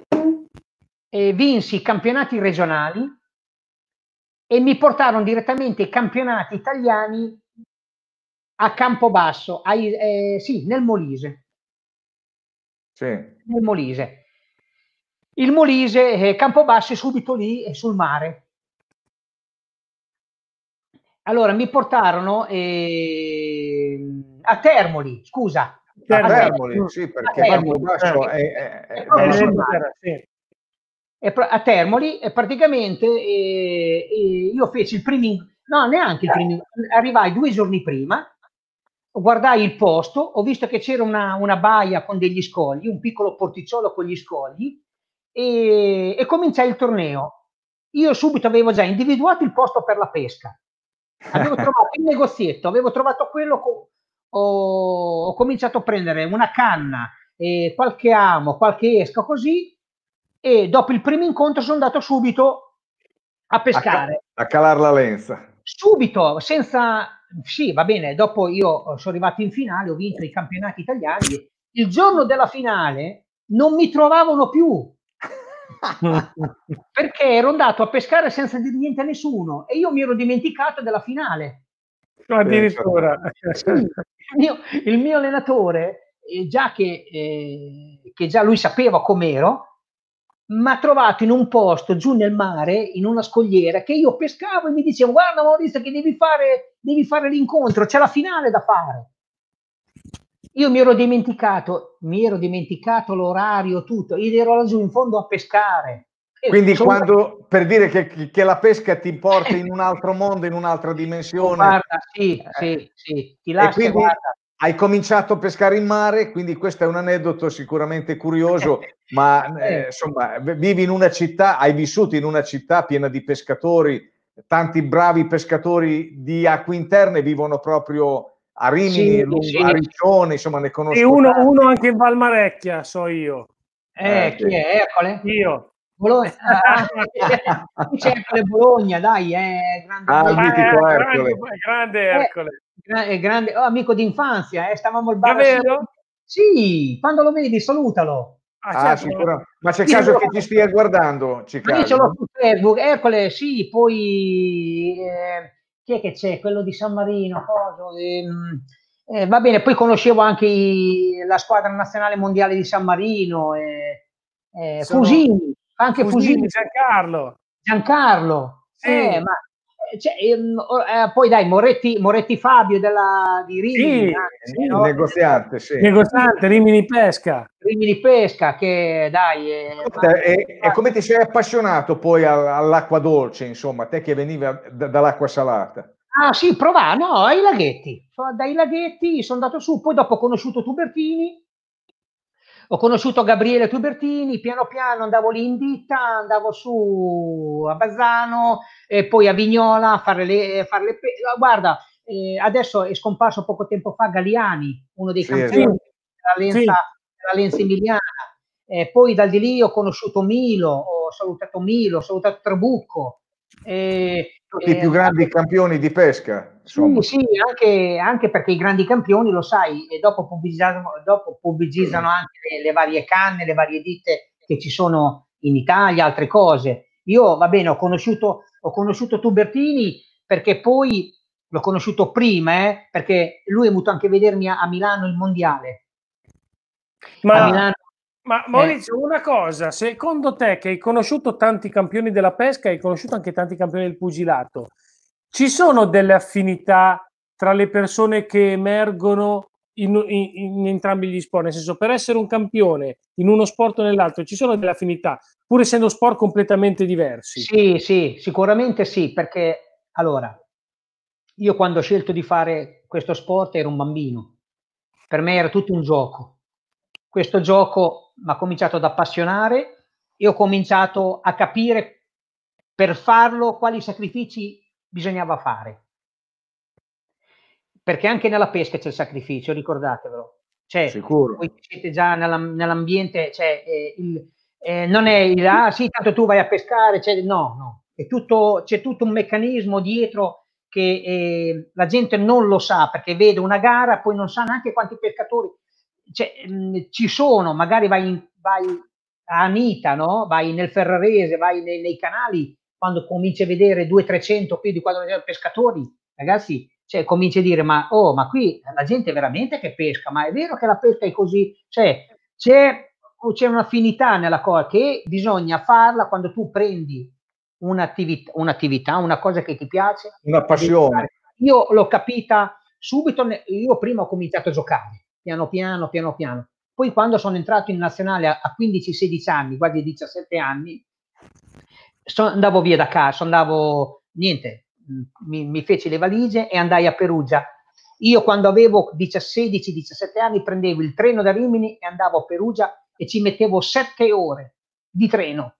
E vinsi i campionati regionali e mi portarono direttamente ai campionati italiani a Campobasso, ai, eh, sì, nel Molise. Sì. Nel Molise. Il Molise, eh, Campobasso è subito lì, è sul mare. Allora mi portarono eh, a Termoli, scusa. A Termoli, Termoli sì, perché Campobasso è, è, è, è sul mare. Sì. A Termoli e praticamente eh, eh, io feci il primo, no neanche il primo, arrivai due giorni prima, guardai il posto, ho visto che c'era una, una baia con degli scogli, un piccolo porticciolo con gli scogli e, e cominciai il torneo. Io subito avevo già individuato il posto per la pesca, avevo trovato il negozietto, avevo trovato quello, ho, ho cominciato a prendere una canna, eh, qualche amo, qualche esca così. E dopo il primo incontro sono andato subito a pescare. A, a calare la lenza. Subito, senza... Sì, va bene, dopo io sono arrivato in finale, ho vinto i campionati italiani. Il giorno della finale non mi trovavano più. Perché ero andato a pescare senza dire niente a nessuno e io mi ero dimenticato della finale. Addirittura. Sì, il, mio, il mio allenatore, eh, già che, eh, che già lui sapeva com'ero, mi ha trovato in un posto giù nel mare, in una scogliera, che io pescavo e mi diceva guarda Maurizio che devi fare, devi fare l'incontro, c'è la finale da fare. Io mi ero dimenticato, mi ero dimenticato l'orario, tutto, io ero laggiù in fondo a pescare. Quindi Sono... quando, per dire che, che la pesca ti porta in un altro mondo, in un'altra dimensione. Guarda, sì, eh, sì, sì, ti lascia, e quindi guarda. Hai cominciato a pescare in mare, quindi questo è un aneddoto sicuramente curioso, ma eh, insomma, vivi in una città, hai vissuto in una città piena di pescatori, tanti bravi pescatori di acque interne vivono proprio a Rimini, sì, lungo, sì. a Riccione, insomma ne conosco e uno, uno anche in Valmarecchia, so io. Eh, Eh, chi è? Ercole? Io. Bologna, c'è Ercole Bologna, dai, è grande, ah, il mitico eh, Ercole. grande, grande Ercole. È grande, oh, amico d'infanzia, eh, stavamo al bar Davvero? sì, quando lo vedi salutalo. Ah, Ah, certo. sicuro. Ma c'è Io caso che ti stia guardando? C'è Ma io ce l'ho caso? su Facebook, Ercole, sì, poi eh, chi è che c'è? Quello di San Marino, coso, ehm, eh, va bene, poi conoscevo anche i- la squadra nazionale mondiale di San Marino, eh, eh, Sono Fusini, anche Fusini, Fusini, Giancarlo. Giancarlo, eh, Sì, ma eh, cioè, ehm, oh, eh, poi dai, Moretti, Moretti Fabio della, di Rimini, sì, anche, Il no? negoziante, sì. negozante, Rimini Pesca. Rimini Pesca, che dai, eh, ma- Ascolta, E, e come ti sei appassionato poi a- all'acqua dolce, insomma, te che veniva da- dall'acqua salata? ah sì, provà, no, ai laghetti. So- Dai laghetti sono andato su, poi dopo ho conosciuto Tubertini, ho conosciuto Gabriele Tubertini, piano piano andavo lì in ditta, andavo su a Bazzano e poi a Vignola a fare le, a fare le pe- guarda, eh, adesso è scomparso poco tempo fa Galiani, uno dei Sì, Sì, campioni esatto. della sì. Lenza, della Lenza Emiliana. Eh, poi da di lì ho conosciuto Milo, ho salutato Milo, ho salutato Trabucco. Eh, Tutti i eh, più grandi campioni di pesca, sì, insomma. sì, anche, anche perché i grandi campioni, lo sai, e dopo pubblicizzano, dopo pubblicizzano anche le, le varie canne, le varie ditte che ci sono in Italia, altre cose. Io, va bene, ho conosciuto, ho conosciuto Tubertini perché poi l'ho conosciuto prima, eh, perché lui è venuto anche a vedermi a, a Milano il mondiale. A Ma, Milano, ma eh, Maurizio, una cosa, secondo te che hai conosciuto tanti campioni della pesca, hai conosciuto anche tanti campioni del pugilato, ci sono delle affinità tra le persone che emergono in, in- in entrambi gli sport? Nel senso, per essere un campione in uno sport o nell'altro, ci sono delle affinità, pur essendo sport completamente diversi? sì, sì, sicuramente sì, perché allora, io quando ho scelto di fare questo sport ero un bambino, per me era tutto un gioco. Questo gioco mi ha cominciato ad appassionare e ho cominciato a capire per farlo quali sacrifici bisognava fare. Perché anche nella pesca c'è il sacrificio, ricordatevelo. Cioè, voi Sicuro. che siete già nella- nell'ambiente, cioè, eh, il- eh, non è il ah sì, tanto tu vai a pescare, cioè, no, no, è tutto, c'è tutto un meccanismo dietro che eh, la gente non lo sa perché vede una gara, poi non sa neanche quanti pescatori cioè, mh, ci sono, magari vai, in, vai a Anita, no? Vai nel Ferrarese, vai nei, nei canali, quando cominci a vedere duecento trecento più di quattrocento pescatori, ragazzi, cioè, cominci a dire, ma, oh, ma qui la gente veramente che pesca, ma è vero che la pesca è così? Cioè, c'è, c'è un'affinità nella cosa che bisogna farla quando tu prendi un'attività, un'attività, una cosa che ti piace, Una la devi fare. passione. Io l'ho capita subito, io prima ho cominciato a giocare, piano piano, piano piano. Poi quando sono entrato in nazionale a, a quindici sedici anni, quasi diciassette anni, so, andavo via da casa, andavo, niente, mi, mi feci le valigie e andai a Perugia. Io quando avevo sedici diciassette anni prendevo il treno da Rimini e andavo a Perugia e ci mettevo sette ore di treno.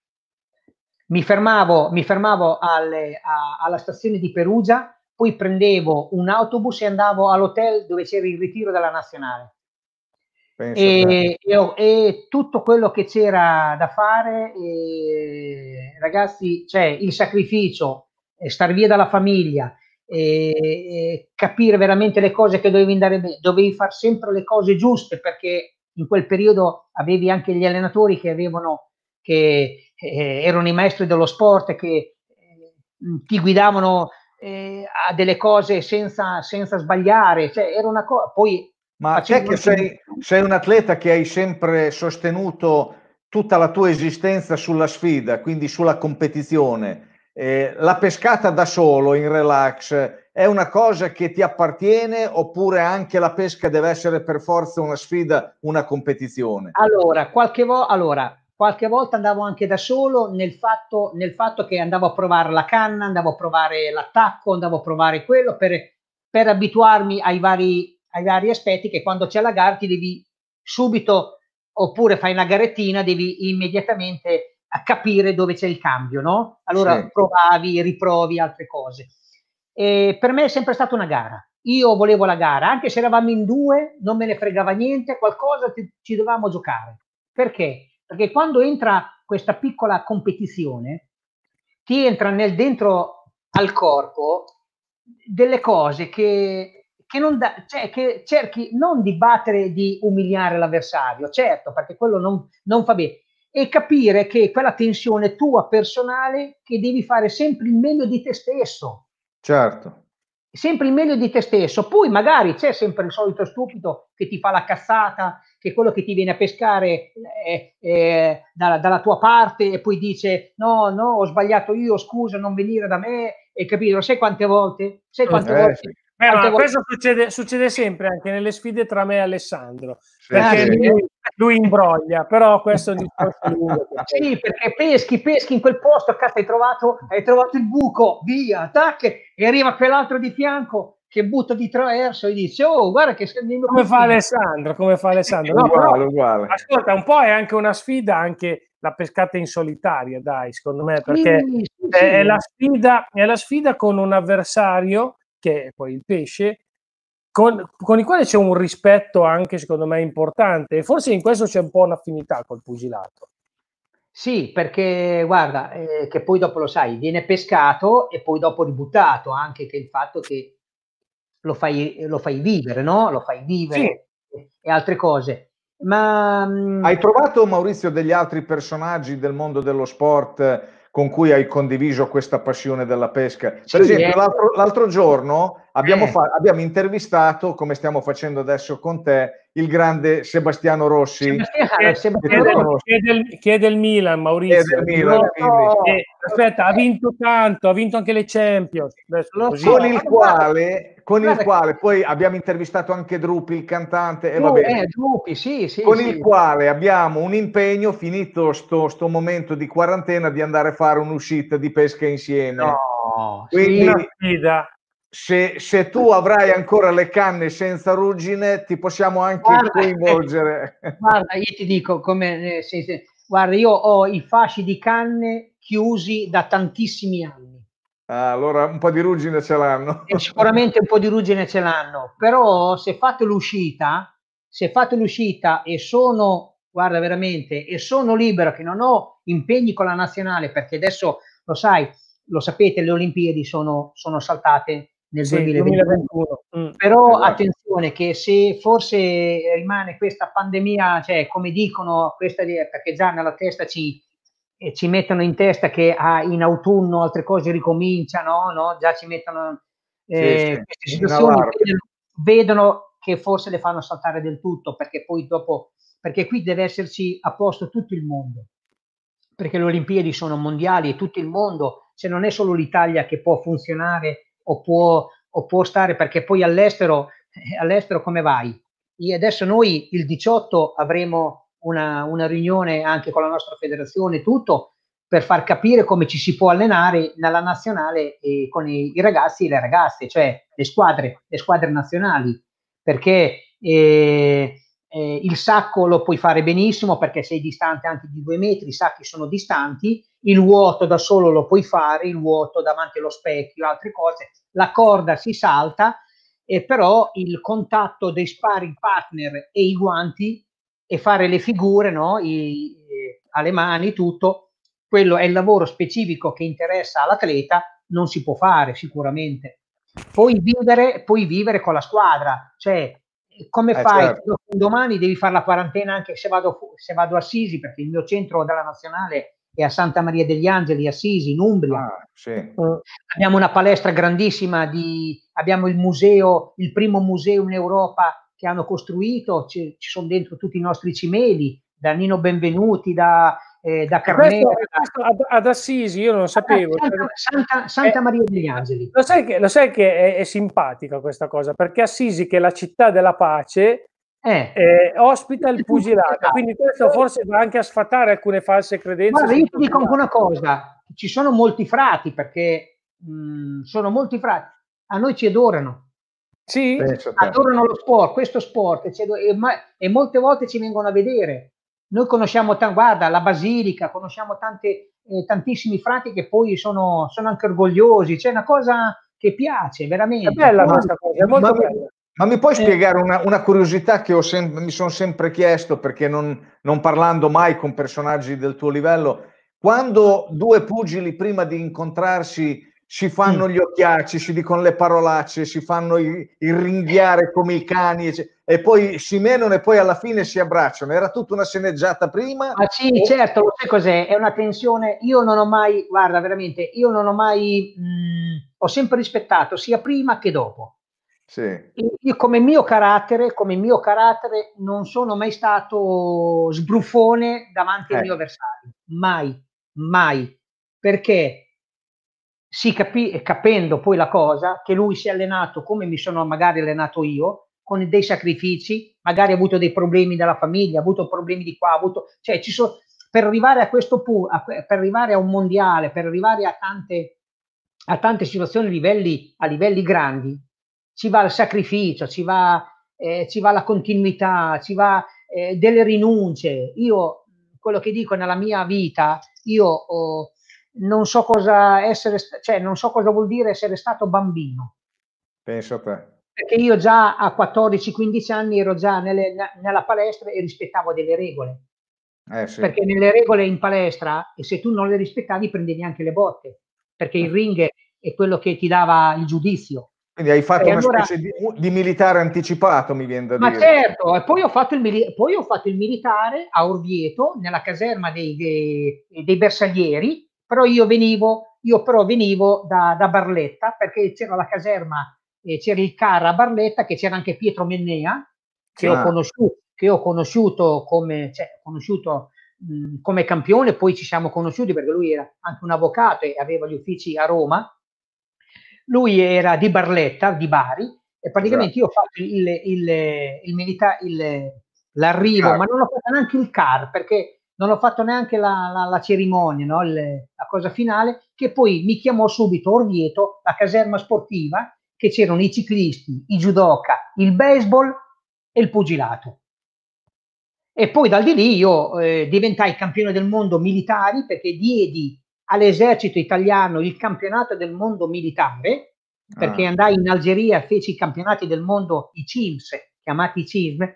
Mi fermavo, mi fermavo alle, a, alla stazione di Perugia, poi prendevo un autobus e andavo all'hotel dove c'era il ritiro della nazionale. Pensa a te. E, e, e tutto quello che c'era da fare, e, ragazzi, cioè il sacrificio, eh, star via dalla famiglia, e, e capire veramente le cose che dovevi andare bene, dovevi fare sempre le cose giuste perché in quel periodo avevi anche gli allenatori che avevano che eh, erano i maestri dello sport che eh, ti guidavano eh, a delle cose senza, senza sbagliare, cioè era una cosa, poi Ma te facevo che anche sei, sei un atleta che hai sempre sostenuto tutta la tua esistenza sulla sfida, quindi sulla competizione, eh, la pescata da solo in relax è una cosa che ti appartiene oppure anche la pesca deve essere per forza una sfida, una competizione? allora qualche, vo- allora, qualche volta andavo anche da solo nel fatto, nel fatto che andavo a provare la canna, andavo a provare l'attacco, andavo a provare quello per, per abituarmi ai vari, ai vari aspetti che quando c'è la gara ti devi subito, oppure fai una garettina, devi immediatamente a capire dove c'è il cambio, no? Allora Sì. provavi, riprovi altre cose. E per me è sempre stata una gara. Io volevo la gara, anche se eravamo in due, non me ne fregava niente, qualcosa ci, ci dovevamo giocare. Perché? perché quando entra questa piccola competizione, ti entra nel dentro al corpo delle cose che, che non da, cioè che cerchi non di battere, di umiliare l'avversario, certo, perché quello non, non fa bene, e capire che quella tensione tua personale, che devi fare sempre il meglio di te stesso. Certo. Sempre il meglio di te stesso. Poi magari c'è sempre il solito stupido che ti fa la cazzata, che è quello che ti viene a pescare eh, eh, dalla, dalla tua parte e poi dice no, no, ho sbagliato io, scusa, non venire da me, e capito? Sai quante volte? Sai quante Eh, volte? sì. Beh, quante ma volte... questo succede, succede sempre anche nelle sfide tra me e Alessandro, Sì, perché sì. lui, lui imbroglia, però questo è un discorso lungo. Sì, perché peschi, peschi in quel posto, cazzo, hai trovato, hai trovato il buco, via, tac, e arriva quell'altro di fianco che butta di traverso e dice oh, guarda che Come fa Alessandro, come fa Alessandro. No, Uguale, però, uguale. ascolta, un po' è anche una sfida, anche la pescata in solitaria, dai, secondo me, perché sì, sì, è, sì. è la sfida, è la sfida con un avversario, che è poi il pesce, con, con il quale c'è un rispetto anche, secondo me, importante, e forse in questo c'è un po' un'affinità col pugilato. Sì, perché guarda, eh, che poi dopo lo sai, viene pescato e poi dopo ributtato, anche che il fatto che lo fai, lo fai vivere, no? Lo fai Sì. vivere e, e altre cose. Ma mh, Hai trovato, Maurizio, degli altri personaggi del mondo dello sport con cui hai condiviso questa passione della pesca? Per sì, esempio, eh, l'altro, l'altro giorno abbiamo, eh. fa- abbiamo intervistato, come stiamo facendo adesso con te, il grande Sebastiano Rossi. Sebastiano, Che, Sebastiano che del, Rossi. che del- che del Milan, È Maurizio. del Lo Milan, quindi. so, Eh, aspetta, ha vinto tanto, ha vinto anche le Champions. Adesso lo così. so, Con il ma guarda, quale, con il guarda che quale poi abbiamo intervistato anche Drupi, il cantante, e va tu, bene. eh, Drupi, sì, sì, Con il sì. quale abbiamo un impegno, finito sto, sto momento di quarantena, di andare a fare un'uscita di pesca insieme. No, sì. Una Quindi sfida. se, se tu avrai ancora le canne senza ruggine, ti possiamo anche Guarda, coinvolgere. guarda, io ti dico come, eh, sì, sì. Guarda, io ho i fasci di canne chiusi da tantissimi anni. Ah, allora un po' di ruggine ce l'hanno. E sicuramente un po' di ruggine ce l'hanno, però se fate l'uscita, se fate l'uscita e sono, guarda veramente, e sono libero, che non ho impegni con la nazionale, perché adesso lo sai, lo sapete, le Olimpiadi sono, sono saltate nel Sì, duemilaventuno. duemilaventuno. Mm. Però Esatto. attenzione che se forse rimane questa pandemia, cioè come dicono, questa, perché già nella testa ci, eh, ci mettono in testa che ah, in autunno altre cose ricominciano, no? Già ci mettono Sì, eh, sì, queste in situazioni, allarme. vedono, vedono che forse le fanno saltare del tutto, perché poi dopo, perché qui deve esserci a posto tutto il mondo, perché le Olimpiadi sono mondiali e tutto il mondo, se non è solo l'Italia che può funzionare o può, o può stare, perché poi all'estero, eh, all'estero come vai? E adesso noi il diciotto avremo una, una riunione anche con la nostra federazione, tutto, per far capire come ci si può allenare nella nazionale e con i, i ragazzi e le ragazze, cioè le squadre, le squadre nazionali, perché eh, eh, il sacco lo puoi fare benissimo perché sei distante anche di due metri, i sacchi sono distanti, il vuoto da solo lo puoi fare, il vuoto davanti allo specchio, altre cose, la corda si salta, e però il contatto dei sparring partner e i guanti e fare le figure, no? I, alle mani, tutto, quello è il lavoro specifico che interessa all'atleta, non si può fare sicuramente. Puoi vivere, puoi vivere con la squadra, cioè come Eh, fai? certo. Domani devi fare la quarantena anche se vado, se vado a Assisi, perché il mio centro della nazionale è a Santa Maria degli Angeli, Assisi, in Umbria. Ah, sì. Uh, abbiamo una palestra grandissima, di, abbiamo il museo, il primo museo in Europa che hanno costruito, ci, ci sono dentro tutti i nostri cimeli, da Nino Benvenuti, da, eh, da E Carnera. questo, e questo ad, ad Assisi, io non lo sapevo. Santa, Santa, Santa Eh, Maria degli Angeli. Lo sai che, lo sai che è, è simpatica questa cosa, perché Assisi, che è la città della pace, Eh. eh, ospita il pugilato, Esatto. quindi questo forse va anche a sfatare alcune false credenze. Guarda, io ti dico anche pugilato. una cosa, ci sono molti frati, perché mh, sono molti frati, a noi ci adorano. Sì? Adorano lo sport, questo sport, e, e, e molte volte ci vengono a vedere. Noi conosciamo, guarda, la Basilica, conosciamo tante, eh, tantissimi frati che poi sono, sono anche orgogliosi, c'è una cosa che piace veramente. È bella Poi, questa cosa, è molto ma, bella. Ma mi puoi Eh. spiegare una, una curiosità che ho sem- mi sono sempre chiesto, perché non, non parlando mai con personaggi del tuo livello, quando due pugili prima di incontrarsi si fanno Mm. gli occhiacci, si dicono le parolacce, si fanno il, il ringhiare come i cani e, e poi si menano e poi alla fine si abbracciano. Era tutta una sceneggiata prima? Ah sì, o... certo, lo sai cos'è? È una tensione. Io non ho mai, guarda, veramente, io non ho mai, mh, ho sempre rispettato sia prima che dopo. Sì. Io, io come mio carattere, come mio carattere, non sono mai stato sbruffone davanti al mio Ecco. avversario. Mai, mai. Perché si capì, capendo poi la cosa, che lui si è allenato come mi sono magari allenato io, con dei sacrifici, magari ha avuto dei problemi della famiglia, ha avuto problemi di qua, ha avuto, cioè ci sono, per arrivare a questo punto, per arrivare a un mondiale, per arrivare a tante, a tante situazioni a livelli, a livelli grandi, ci va il sacrificio, ci va, eh, ci va la continuità, ci va eh, delle rinunce. Io, quello che dico nella mia vita, io oh, non so cosa essere, cioè non so cosa vuol dire essere stato bambino. Penso a te. Perché io già a quattordici quindici anni ero già nelle, nella palestra e rispettavo delle regole. Eh, sì. Perché nelle regole in palestra, e se tu non le rispettavi, prendevi anche le botte, perché il ring è quello che ti dava il giudizio. Quindi hai fatto E una allora, specie di, di militare anticipato, mi viene da ma dire. certo, e poi ho fatto il, poi ho fatto il militare a Orvieto, nella caserma dei, dei, dei bersaglieri, però io venivo, io però venivo da, da Barletta, perché c'era la caserma, eh, c'era il CAR a Barletta, che c'era anche Pietro Mennea, che, Ah. ho, conosciuto, che ho conosciuto come, cioè, conosciuto, mh, come campione, poi ci siamo conosciuti perché lui era anche un avvocato e aveva gli uffici a Roma. Lui era di Barletta, di Bari, e praticamente io ho fatto il, il, il militare, l'arrivo, ma non ho fatto neanche il CAR, perché non ho fatto neanche la, la, la cerimonia, no? il, la cosa finale, che poi mi chiamò subito Orvieto, la caserma sportiva, che c'erano i ciclisti, i judoka, il baseball e il pugilato. E poi dal di lì io eh, diventai campione del mondo militari, perché diedi all'esercito italiano il campionato del mondo militare, perché Ah. andai in Algeria e feci i campionati del mondo, i C I M S, chiamati C I M S,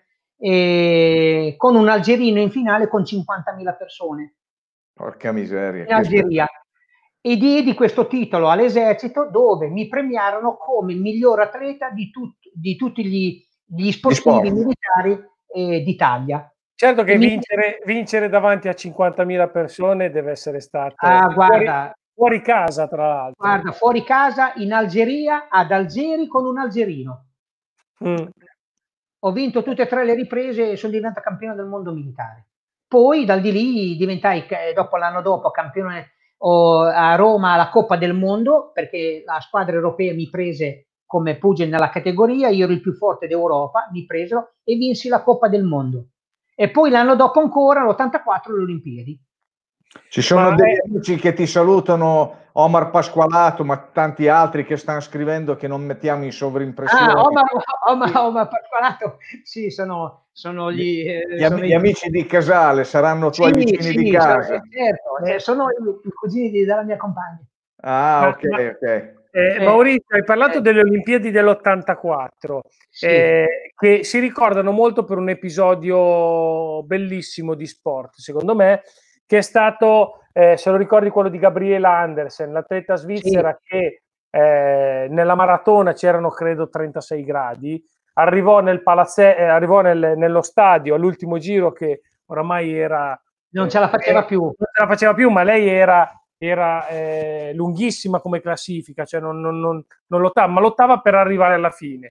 e con un algerino in finale con cinquantamila persone. Porca miseria. In Algeria. E diedi questo titolo all'esercito, dove mi premiarono come miglior atleta di, tut, di tutti gli, gli sportivi militari eh, d'Italia. Certo che vincere, vincere davanti a cinquantamila persone deve essere stato ah, guarda, fuori, fuori casa, tra l'altro. Guarda, fuori casa, in Algeria, ad Algeri con un algerino. Mm. Ho vinto tutte e tre le riprese e sono diventato campione del mondo militare. Poi dal di lì diventai, dopo l'anno dopo, campione oh, a Roma alla Coppa del Mondo, perché la squadra europea mi prese come pugile nella categoria, io ero il più forte d'Europa, mi presero e vinsi la Coppa del Mondo. E poi l'anno dopo ancora, l'ottantaquattro, le Olimpiadi. Ci sono Ma degli è... amici che ti salutano, Omar Pasqualato, ma tanti altri che stanno scrivendo che non mettiamo in sovrimpressione. Ah, Omar, Omar, Omar Pasqualato, sì, sono, sono gli, gli, am gli amici di Casale, saranno tuoi sì, vicini sì, di casa. Sono, certo, eh, sono i, i cugini della mia compagna. Ah, ma, ok, ma, ok. Eh, eh, Maurizio, hai parlato eh, delle Olimpiadi dell'ottantaquattro, sì. eh, che si ricordano molto per un episodio bellissimo di sport, secondo me, che è stato, eh, se lo ricordi, quello di Gabriela Andersen, l'atleta svizzera Sì. che eh, nella maratona c'erano credo trentasei gradi, arrivò, nel palazze- eh, arrivò nel, nello stadio all'ultimo giro che oramai era... Non ce la faceva eh, più. Non ce la faceva più, ma lei era... era eh, lunghissima come classifica, cioè non, non, non, non lottava, ma lottava per arrivare alla fine.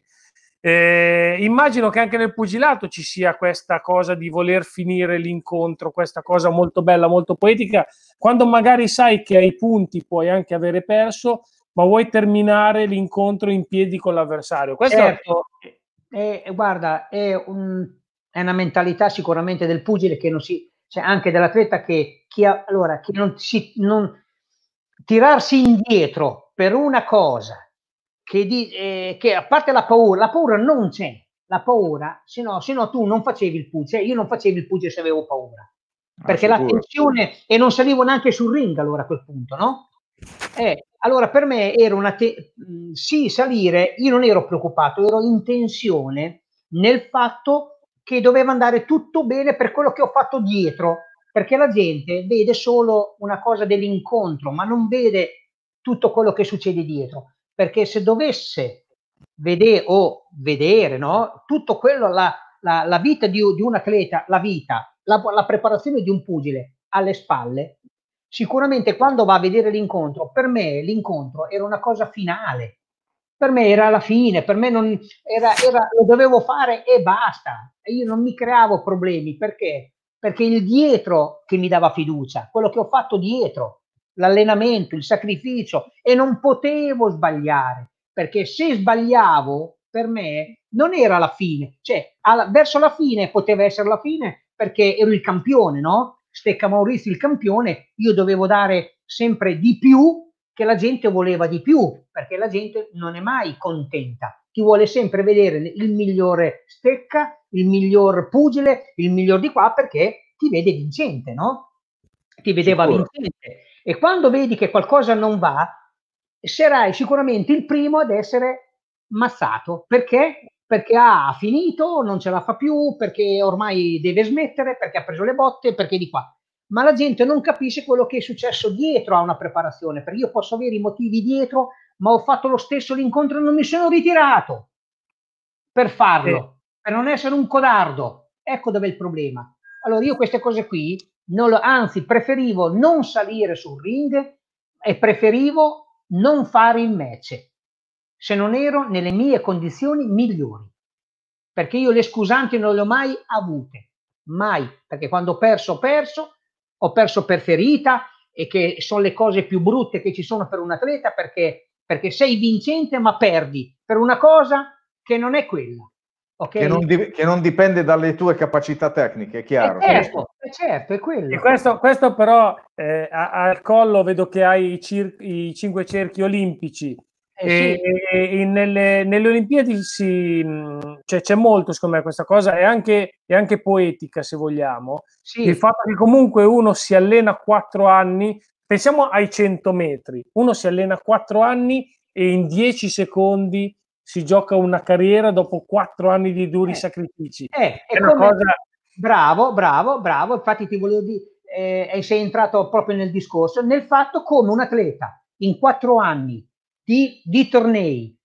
Eh, immagino che anche nel pugilato ci sia questa cosa di voler finire l'incontro, questa cosa molto bella, molto poetica, quando magari sai che ai punti puoi anche avere perso, ma vuoi terminare l'incontro in piedi con l'avversario. Questo... Certo, è, guarda, è, un, è una mentalità sicuramente del pugile che non si... Cioè anche dell'atleta che, chi ha, allora, che non si... Non, tirarsi indietro per una cosa che, di, eh, che a parte la paura, la paura non c'è, la paura, se no, se no tu non facevi il pugile, cioè io non facevo il pugile se avevo paura, perché ah, la tensione, e non salivo neanche sul ring allora a quel punto, no? Eh, allora per me era una te- sì, salire, io non ero preoccupato, ero in tensione nel fatto che doveva andare tutto bene per quello che ho fatto dietro, perché la gente vede solo una cosa dell'incontro, ma non vede tutto quello che succede dietro, perché se dovesse vedere o vedere, no, tutto quello, la, la, la vita di, di un atleta, la vita, la, la preparazione di un pugile alle spalle, sicuramente quando va a vedere l'incontro, per me l'incontro era una cosa finale, per me era la fine, per me non era, era, lo dovevo fare e basta, e io non mi creavo problemi, perché? Perché il dietro che mi dava fiducia, quello che ho fatto dietro, l'allenamento, il sacrificio, e non potevo sbagliare, perché se sbagliavo per me non era la fine, cioè alla, verso la fine poteva essere la fine perché ero il campione, no? Stecca Maurizio il campione, io dovevo dare sempre di più, che la gente voleva di più, perché la gente non è mai contenta, ti vuole sempre vedere il migliore Stecca, il miglior pugile, il miglior di qua, perché ti vede vincente, no? Ti vedeva Sicuro. vincente. E quando vedi che qualcosa non va, sarai sicuramente il primo ad essere massato. Perché? Perché ha finito, non ce la fa più, perché ormai deve smettere, perché ha preso le botte, perché di qua. Ma la gente non capisce quello che è successo dietro a una preparazione, perché io posso avere i motivi dietro, ma ho fatto lo stesso l'incontro e non mi sono ritirato per farlo, per non essere un codardo. Ecco dov'è il problema. Allora io queste cose qui, non lo, anzi preferivo non salire sul ring e preferivo non fare il match se non ero nelle mie condizioni migliori, perché io le scusanti non le ho mai avute, mai, perché quando ho perso ho perso, ho perso per ferita, e che sono le cose più brutte che ci sono per un atleta, perché, perché sei vincente ma perdi per una cosa che non è quella. Okay? Che, non di, che non dipende dalle tue capacità tecniche, è chiaro. È certo, è certo, è quello. E questo, questo però eh, al collo vedo che hai i, cir- i cinque cerchi olimpici. Eh, e, sì. e, e nelle, nelle Olimpiadi si, mh, cioè, c'è molto, secondo me, questa cosa è anche, è anche poetica, se vogliamo. Sì. Il fatto che comunque uno si allena quattro anni, pensiamo ai cento metri, uno si allena quattro anni e in dieci secondi si gioca una carriera dopo quattro anni di duri Eh, sacrifici. eh, È è una come... cosa... Bravo, bravo, bravo, infatti ti volevo dire, eh, e sei entrato proprio nel discorso, nel fatto come un atleta in quattro anni di, di tornei,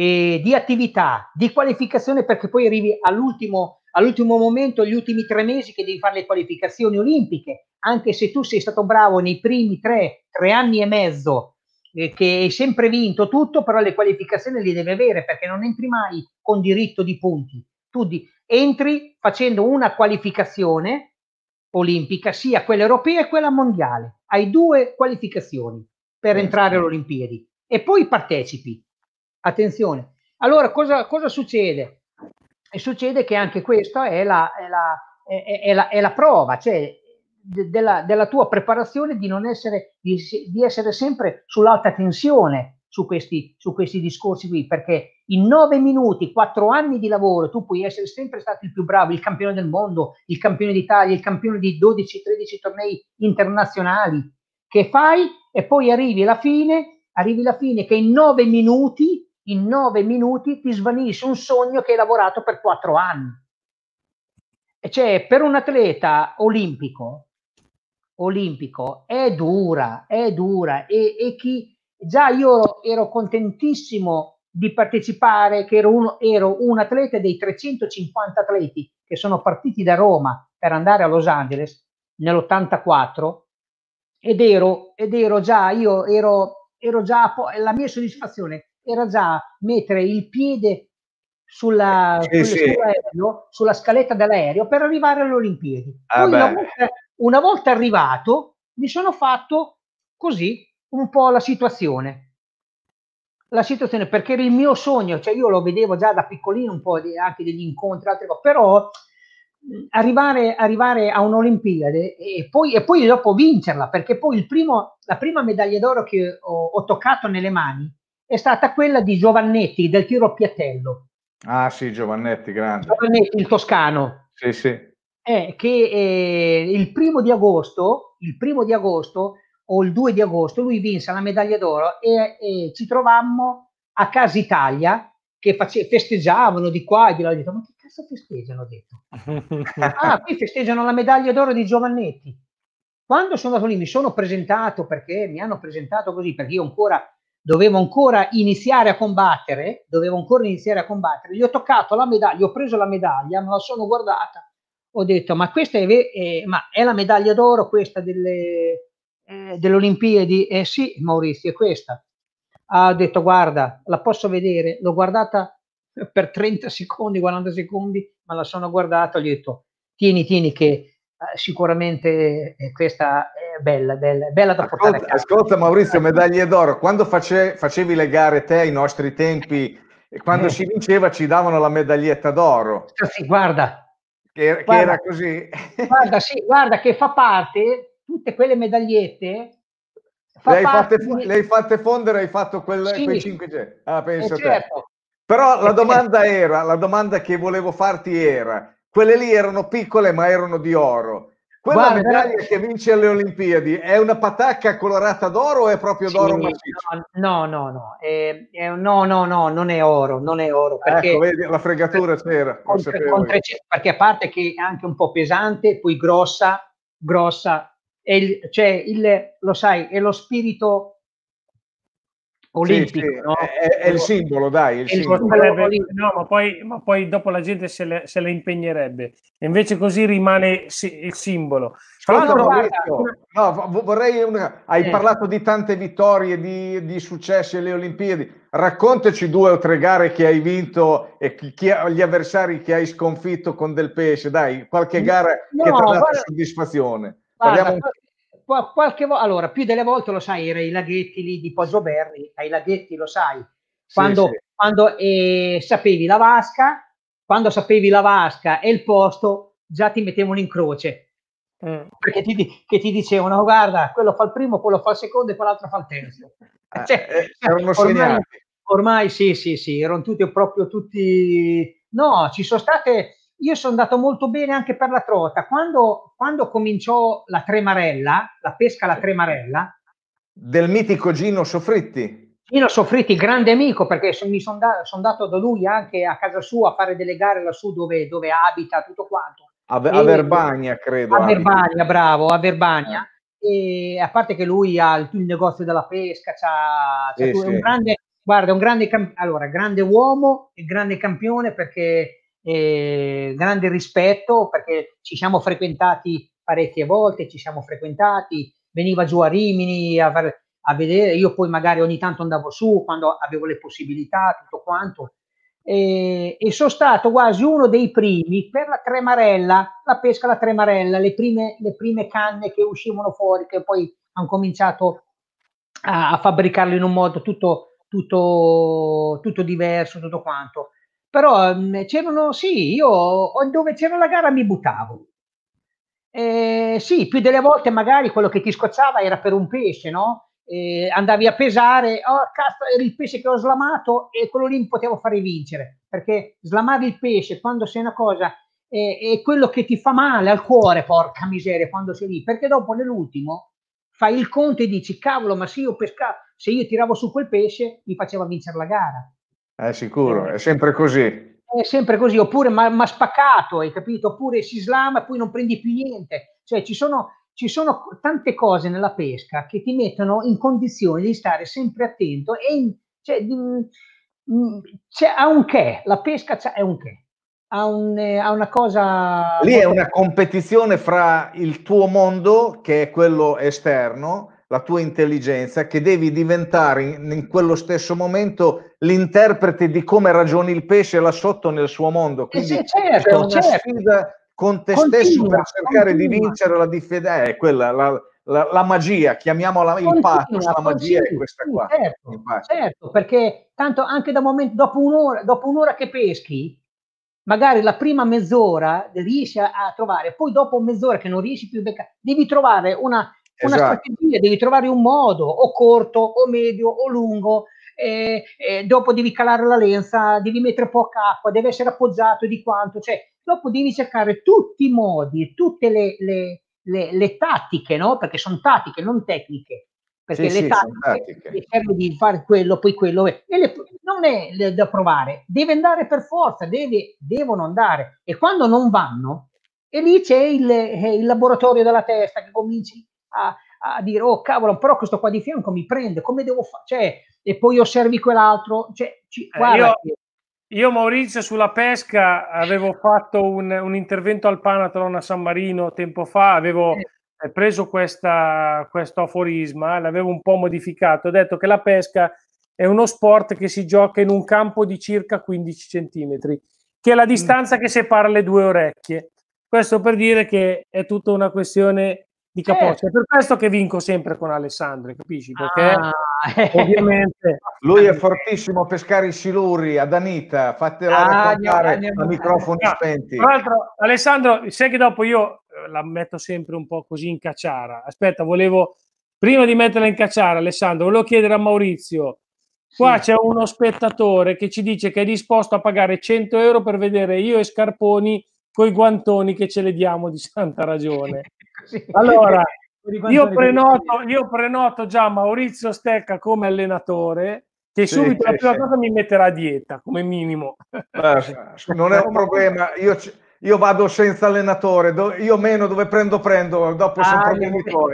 e di attività, di qualificazione, perché poi arrivi all'ultimo, all'ultimo momento, gli ultimi tre mesi che devi fare le qualificazioni olimpiche, anche se tu sei stato bravo nei primi tre, tre anni e mezzo, eh, che hai sempre vinto tutto, però le qualificazioni le devi avere, perché non entri mai con diritto di punti. Tu di, entri facendo una qualificazione olimpica, sia quella europea che quella mondiale. Hai due qualificazioni per Eh, entrare alle Olimpiadi e poi partecipi. Attenzione. Allora, cosa, cosa succede? E succede che anche questa è la, è la, è, è la, è la prova, cioè de, della, della tua preparazione di non essere, di, di essere sempre sull'alta tensione su questi, su questi discorsi qui, perché in nove minuti, quattro anni di lavoro, tu puoi essere sempre stato il più bravo, il campione del mondo, il campione d'Italia, il campione di dodici tredici tornei internazionali, che fai e poi arrivi alla fine, arrivi alla fine che in nove minuti, in nove minuti ti svanisce un sogno che hai lavorato per quattro anni. E cioè, per un atleta olimpico, olimpico è dura, è dura, e, e chi già io ero contentissimo di partecipare, che ero, uno, ero un atleta dei trecentocinquanta atleti che sono partiti da Roma per andare a Los Angeles nell'ottantaquattro, ed ero, ed ero già, io ero, ero già, la mia soddisfazione era già mettere il piede sulla, sì, sulle, sì. sull'aereo, sulla scaletta dell'aereo per arrivare alle Olimpiadi. Ah, Poi una beh. volta, una volta arrivato mi sono fatto così un po' la situazione. La situazione, perché era il mio sogno, cioè io lo vedevo già da piccolino un po' di, anche degli incontri, altre cose, però arrivare, arrivare a un'Olimpiade e poi, e poi dopo vincerla, perché poi il primo, la prima medaglia d'oro che ho, ho toccato nelle mani è stata quella di Giovannetti del tiro a piattello. Ah sì, Giovannetti, grande. Giovannetti, il toscano. Sì, sì. È che eh, il primo di agosto, il primo di agosto o il due di agosto, lui vinse la medaglia d'oro e, e ci trovammo a Casa Italia che face, festeggiavano di qua e di là. Ho detto, ma che cazzo festeggiano? Ho detto, ah, qui festeggiano la medaglia d'oro di Giovannetti. Quando sono andato lì mi sono presentato, perché mi hanno presentato così, perché io ancora dovevo ancora iniziare a combattere, dovevo ancora iniziare a combattere, gli ho toccato la medaglia, ho preso la medaglia, me la sono guardata, ho detto, ma questa è, è, ma è la medaglia d'oro questa delle, eh, delle Olimpiadi? Eh sì, Maurizio, è questa. Ha detto, guarda, la posso vedere? L'ho guardata per trenta secondi, quaranta secondi, ma la sono guardata, gli ho detto, tieni, tieni che eh, sicuramente eh, questa è bella, bella, bella da portare Ascolta, a casa. ascolta Maurizio, medaglie d'oro, quando face, facevi le gare te ai nostri tempi, quando Eh. si vinceva ci davano la medaglietta d'oro. Sì, guarda, Che, che guarda, era così. guarda, sì, guarda che fa parte, tutte quelle medagliette, Le fa hai fatte, parte di... le hai fatte fondere, hai fatto quel, quei Sì, cinque G. Ah, è pensa a te. certo, Però la è certo. domanda era, la domanda che volevo farti era, quelle lì erano piccole ma erano di oro. Quella Guarda, era- medaglia che vince alle Olimpiadi è una patacca colorata d'oro o è proprio sì, d'oro massiccio? no, no, no, è, è un- no, no, no, non è oro, non è oro, Ecco, perché, vedi, la fregatura c'era, lo con- sapevo con io. trecento perché a parte che è anche un po' pesante, poi grossa, grossa, è il, cioè il, lo sai, è lo spirito Sì, sì, olimpico, no? è, è È il lo, simbolo, dai, il è il simbolo. simbolo Costerebbe, olimpico. no, ma poi, ma poi dopo la gente se le, se le impegnerebbe. E invece così rimane si- il simbolo. Tra Ascolta No, l'altro, guarda, una- Maurizio, no, vo- vorrei una... hai eh, parlato di tante vittorie, di, di successi alle Olimpiadi. Raccontaci due o tre gare che hai vinto e chi, chi- gli avversari che hai sconfitto con del pesce. Dai, qualche gara che ti ha no, dato guarda, soddisfazione. Parliamo guarda, un po'. qual- qualche volta, allora, più delle volte lo sai, era ai laghetti lì di Poggioberri, ai laghetti lo sai, Sì, sì. quando, quando eh, sapevi la vasca, quando sapevi la vasca e il posto, già ti mettevano in croce, mm, perché ti, di- che ti dicevano, guarda, quello fa il primo, quello fa il secondo e quell'altro fa il terzo. Eh, Cioè, eh, cioè, erano ormai, segnati. ormai sì, sì, sì, erano tutti proprio tutti... No, ci sono state... Io sono andato molto bene anche per la trota. Quando, quando cominciò la tremarella, la pesca alla tremarella, Del mitico Gino Soffritti. Gino Soffritti, grande amico, perché so- mi sono da, son dato da lui anche a casa sua a fare delle gare lassù dove, dove abita, tutto quanto. A, Ve- a E, Verbania, credo, a abiti. Verbania, bravo, a Eh, Verbania. E a parte che lui ha il, il negozio della pesca, c'ha, c'ha sì, tu- è un sì. grande, guarda, un grande, cam- allora, grande uomo e grande campione perché eh, grande rispetto perché ci siamo frequentati parecchie volte, ci siamo frequentati, veniva giù a Rimini a, far- a vedere, io poi magari ogni tanto andavo su quando avevo le possibilità, tutto quanto. E, e sono stato quasi uno dei primi per la tremarella, la pesca alla tremarella, le prime, le prime canne che uscivano fuori, che poi hanno cominciato a, a fabbricarlo in un modo tutto, tutto, tutto diverso, tutto quanto. Però mh, c'erano, sì, io dove c'era la gara mi buttavo. Eh, sì, più delle volte magari quello che ti scocciava era per un pesce, no? Eh, andavi a pesare, oh cazzo, era il pesce che ho slamato e quello lì mi potevo fare vincere, perché slamavi il pesce quando sei una cosa è, è quello che ti fa male al cuore, porca miseria, quando sei lì, perché dopo nell'ultimo fai il conto e dici, cavolo, ma se io pescavo, se io tiravo su quel pesce mi faceva vincere la gara. È sicuro, Eh, è sempre così. è sempre così, oppure ma, ma spaccato, hai capito? Oppure si slama e poi non prendi più niente. Cioè ci sono, ci sono tante cose nella pesca che ti mettono in condizione di stare sempre attento e in, cioè, di, mh, c'è, ha un che, la pesca c'ha, è un che, ha, un, eh, ha una cosa Lì è molto... una competizione fra il tuo mondo, che è quello esterno, la tua intelligenza, che devi diventare in, in quello stesso momento l'interprete di come ragioni il pesce là sotto nel suo mondo. Eh, Quindi sì, c'è certo, una certo, sfida con te stesso per continua, cercare di continua. vincere la diffidenza. È quella, la, la, la magia, chiamiamola il pathos, Continua, la con, magia sì, è questa sì, qua. certo, Infatti. certo, perché tanto anche da momento, dopo un'ora, dopo un'ora che peschi, magari la prima mezz'ora riesci a, a trovare, poi dopo mezz'ora che non riesci più a beccare, devi trovare una, una Esatto. strategia, devi trovare un modo, o corto, o medio, o lungo, e, e dopo devi calare la lenza, devi mettere poca acqua, deve essere appoggiato di quanto, cioè dopo devi cercare tutti i modi, tutte le, le le, le tattiche, no? Perché sono tattiche, non tecniche. Perché Sì, le sì, sono tattiche tattiche. serve di fare quello, poi quello, e le, non è le- da provare, deve andare per forza, deve, devono andare. E quando non vanno, e lì c'è il, eh, il laboratorio della testa che cominci a, a dire, oh cavolo, però questo qua di fianco mi prende, come devo fare? Cioè, e poi osservi quell'altro, cioè, ci, Eh, guarda io, che... io, Maurizio, sulla pesca avevo fatto un, un intervento al Panathlon a San Marino tempo fa, avevo eh, preso questa, questo aforisma, l'avevo un po' modificato, ho detto che la pesca è uno sport che si gioca in un campo di circa quindici centimetri, che è la distanza che separa le due orecchie. Questo per dire che è tutta una questione di capoccia. È Certo. per questo che vinco sempre con Alessandro, capisci? Perché Ah, ovviamente... Lui è fortissimo a pescare i siluri, ad Anita, fatela ah, andiamo, raccontare a andiamo, microfoni Ah, spenti. tra l'altro, Alessandro, sai che dopo io eh, la metto sempre un po' così in cacciara. Aspetta, volevo, prima di metterla in cacciara, Alessandro, volevo chiedere a Maurizio, qua sì. c'è uno spettatore che ci dice che è disposto a pagare cento euro per vedere io e Scarponi coi guantoni che ce le diamo di santa ragione. Così. Allora, io Guantoni, prenoto, io prenoto già Maurizio Stecca come allenatore, che Sì, subito la sì, prima sì. cosa mi metterà a dieta, come minimo. Beh, non è un problema, io, c- io vado senza allenatore, do- io meno dove prendo prendo, dopo sono Ah, problemi tuoi.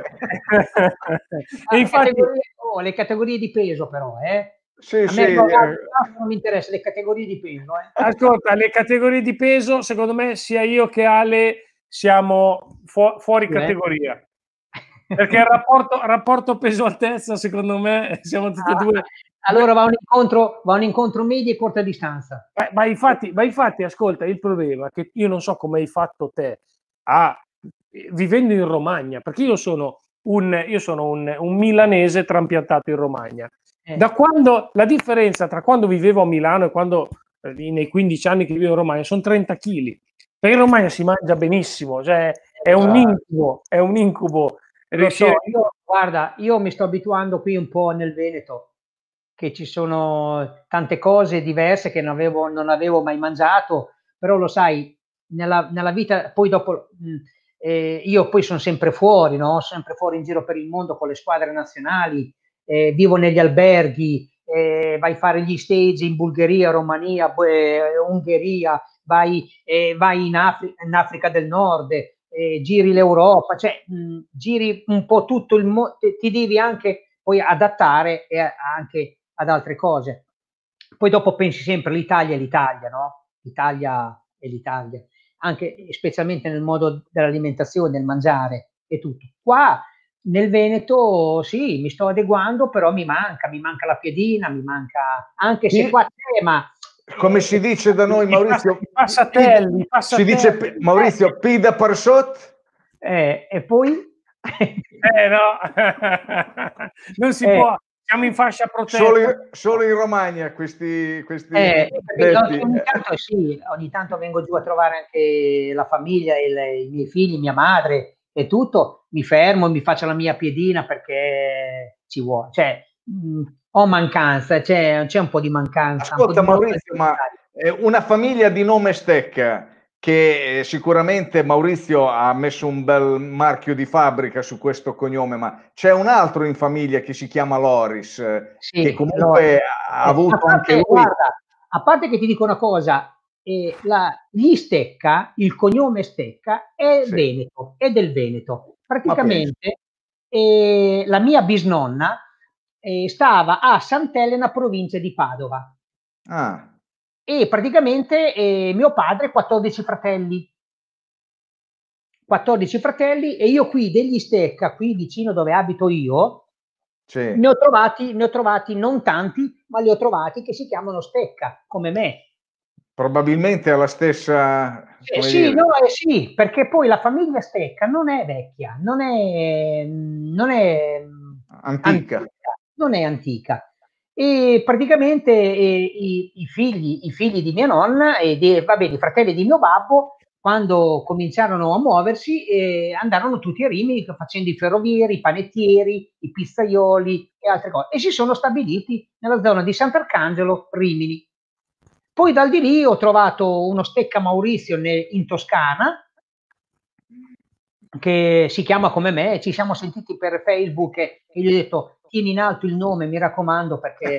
E ah, le, infatti, categorie, oh, le categorie di peso però, eh? Sì, A sì, me no, eh, non mi interessa, le categorie di peso, eh? ascolta, le categorie di peso, secondo me, sia io che Ale siamo fu- fuori Sì, eh? categoria. Perché il rapporto, rapporto peso-altezza, secondo me, siamo tutti e Ah, due. allora va un incontro, va un incontro medio e corta distanza. Ma, ma infatti, ma infatti, ascolta, il problema è che io non so come hai fatto te a, vivendo in Romagna, perché io sono un, io sono un, un milanese trampiantato in Romagna. Eh. Da quando la differenza tra quando vivevo a Milano e quando eh, nei quindici anni che vivo in Romagna sono trenta chili. Perché in Romagna si mangia benissimo, cioè è Lo un so, incubo, è un incubo lo so. riuscire. Io, guarda, io mi sto abituando qui un po' nel Veneto, che ci sono tante cose diverse che non avevo, non avevo mai mangiato, però lo sai, nella, nella vita, poi dopo, mh, eh, io poi sono sempre fuori, no? Sempre fuori in giro per il mondo con le squadre nazionali, eh, vivo negli alberghi, eh, vai a fare gli stage in Bulgaria, Romania, eh, Ungheria, vai, eh, vai in, Afri- in Africa del Nord, eh, giri l'Europa, cioè mh, giri un po' tutto il mondo, ti devi anche poi adattare e anche ad altre cose. Poi dopo pensi sempre l'Italia è l'Italia, no? L'Italia è l'Italia, anche specialmente nel modo dell'alimentazione, del mangiare e tutto. Qua nel Veneto sì, mi sto adeguando, però mi manca, mi manca la piadina, mi manca, anche se Chi- qua c'è, ma... come si eh, dice da noi, I, pass- Maurizio, i P- passatelli, i si dice passatelli. P- Maurizio Pida Parsot? eh, e poi... Eh no, non si eh, può, siamo in fascia Solo protetta. in, solo in Romagna questi, questi Eh, detti. ogni tanto sì, ogni tanto vengo giù a trovare anche la famiglia, il- i miei figli, mia madre e tutto, mi fermo, mi faccio la mia piedina perché ci vuole, cioè mh, ho mancanza, c'è, c'è un po' di mancanza, un po' Ascolta di Maurizio, ma nostalgia. eh, una famiglia di nome Stecca, che eh, sicuramente Maurizio ha messo un bel marchio di fabbrica su questo cognome, ma c'è un altro in famiglia che si chiama Loris, eh, che Sì, allora, comunque ha eh, a avuto anche parte, lui. guarda, a parte che ti dico una cosa, eh, la, gli Stecca, il cognome Stecca è Sì, Veneto, è del Veneto. ma penso. Praticamente eh, la mia bisnonna eh, stava a Sant'Elena, provincia di Padova, Ah, e praticamente eh, mio padre quattordici fratelli, quattordici fratelli, e io qui degli Stecca, qui vicino dove abito io, sì. ne ho trovati, ne ho trovati non tanti, ma li ho trovati che si chiamano Stecca, come me. Probabilmente ha la stessa, Eh, come sì, dire, no, eh, sì, perché poi la famiglia Stecca non è vecchia, non è, non è mh, antica. antica, non è antica. E praticamente eh, i, i figli, i figli di mia nonna e di, vabbè, i fratelli di mio babbo, quando cominciarono a muoversi, eh, andarono tutti a Rimini facendo i ferrovieri, i panettieri, i pizzaioli e altre cose, e si sono stabiliti nella zona di Sant'Arcangelo, Rimini. Poi dal di lì ho trovato uno Stecca Maurizio in Toscana, che si chiama come me, ci siamo sentiti per Facebook e, e gli ho detto tieni in alto il nome, mi raccomando, perché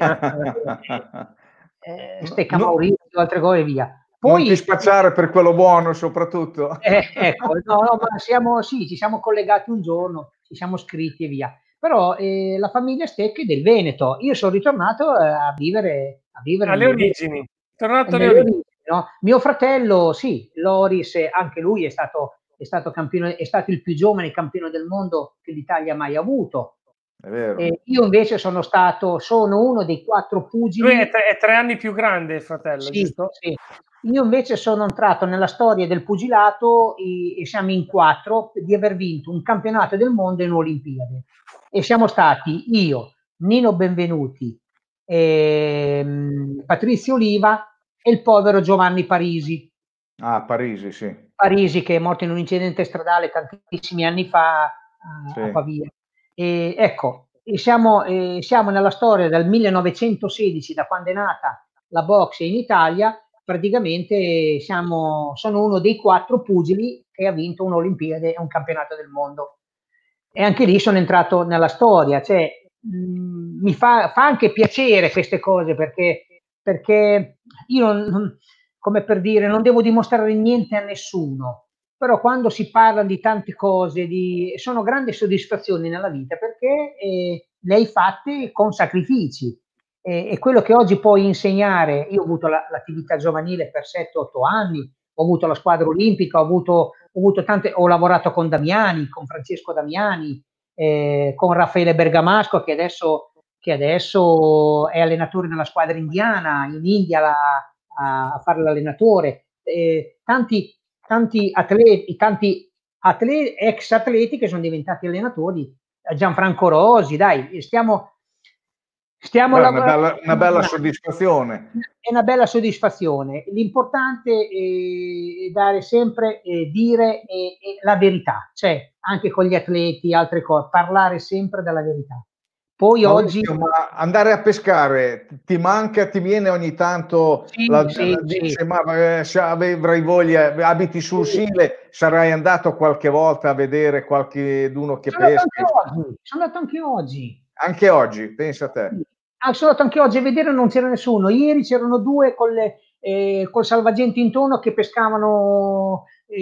eh, Stecca no, Maurizio, altre cose via. Poi, non ti Poi, spacciare per quello buono soprattutto. Eh, ecco, no, no, ma siamo, sì, ci siamo collegati un giorno, ci siamo scritti e via. Però eh, la famiglia Stecca è del Veneto. Io sono ritornato eh, a vivere, a vivere alle nel origini, tornato alle nelle origini. origini, no? Mio fratello, sì, Loris, eh, anche lui è stato, è stato campione, è stato il più giovane campione del mondo che l'Italia ha mai avuto. È vero. Eh, io invece sono stato, sono uno dei quattro pugili. Lui è tre, è tre anni più grande il fratello, sì, giusto? Sì. Io invece sono entrato nella storia del pugilato e, e siamo in quattro di aver vinto un campionato del mondo e un'Olimpiade. E siamo stati io, Nino Benvenuti, ehm, Patrizio Oliva e il povero Giovanni Parisi. Ah, Parisi, sì. Parisi, che è morto in un incidente stradale tantissimi anni fa a, sì. a Pavia. E, ecco, e siamo, eh, siamo nella storia del millenovecentosedici, da quando è nata la boxe in Italia. Praticamente siamo, sono uno dei quattro pugili che ha vinto un'Olimpiade e un campionato del mondo. E anche lì sono entrato nella storia, cioè mh, mi fa, fa anche piacere queste cose, perché, perché io non, non, come per dire, non devo dimostrare niente a nessuno, però quando si parla di tante cose, di, sono grandi soddisfazioni nella vita, perché eh, le hai fatte con sacrifici. E, e quello che oggi puoi insegnare, io ho avuto la, l'attività giovanile per sette otto anni, ho avuto la squadra olimpica, ho avuto, ho avuto tante, ho lavorato con Damiani, con Francesco Damiani, eh, con Raffaele Bergamasco, che adesso, che adesso è allenatore nella squadra indiana, in India la, a, a fare l'allenatore, eh, tanti, tanti atleti, tanti atleti, ex atleti che sono diventati allenatori, Gianfranco Rosi, dai, stiamo... Stiamo Beh, lavorando, una bella, una bella soddisfazione. È una bella soddisfazione. L'importante è dare sempre, eh, dire eh, eh, la verità, cioè anche con gli atleti, altre cose, parlare sempre della verità. Poi Maurizio, oggi... ma andare a pescare ti manca, ti viene ogni tanto, Sì, la, sì, la sì. dice, ma eh, se avrai voglia, abiti sul Sì. Sile, sarai andato qualche volta a vedere qualcuno che Sono andato pesca? anche oggi, sono andato anche oggi. Anche oggi, pensa a te. Ah, sono andato anche oggi a vedere, non c'era nessuno. Ieri c'erano due con le, eh, col salvagente in tono che pescavano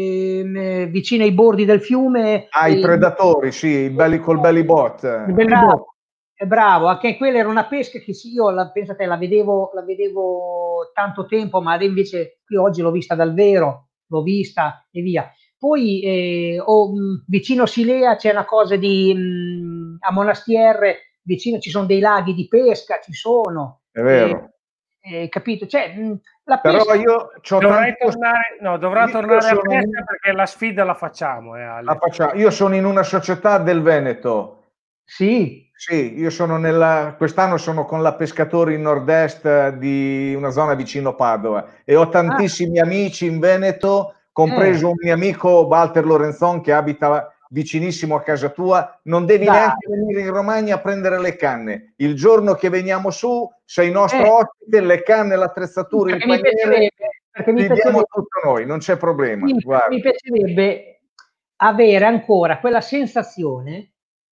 eh, vicino ai bordi del fiume. Ah, i E, predatori, sì, i belli col belly bot. bravo, è bravo, anche quella era una pesca che sì, io la, pensate, la vedevo, la vedevo tanto tempo, ma invece qui oggi l'ho vista dal vero, l'ho vista e via. Poi eh, oh, mh, vicino Silea c'è una cosa di mh, a Monastier, vicino ci sono dei laghi di pesca, ci sono, È vero. eh, eh, capito? Cioè, mh, la Però pesca... io c'ho Dovrai tanti... tornare, no, dovrà io tornare a sono pesca in... perché la sfida la facciamo, eh, Ale. la facciamo. Io sono in una società del Veneto. Sì. Sì, io sono nella, quest'anno sono con la Pescatori in nord-est di una zona vicino Padova e ho tantissimi ah. amici in Veneto, compreso eh. un mio amico Walter Lorenzon che abita vicinissimo a casa tua. Non devi Dai. neanche venire in Romagna a prendere le canne. Il giorno che veniamo su sei nostro eh. ospite, le canne, l'attrezzatura, il paniere, perché mi ti diamo tutto noi, non c'è problema. Mi, mi piacerebbe avere ancora quella sensazione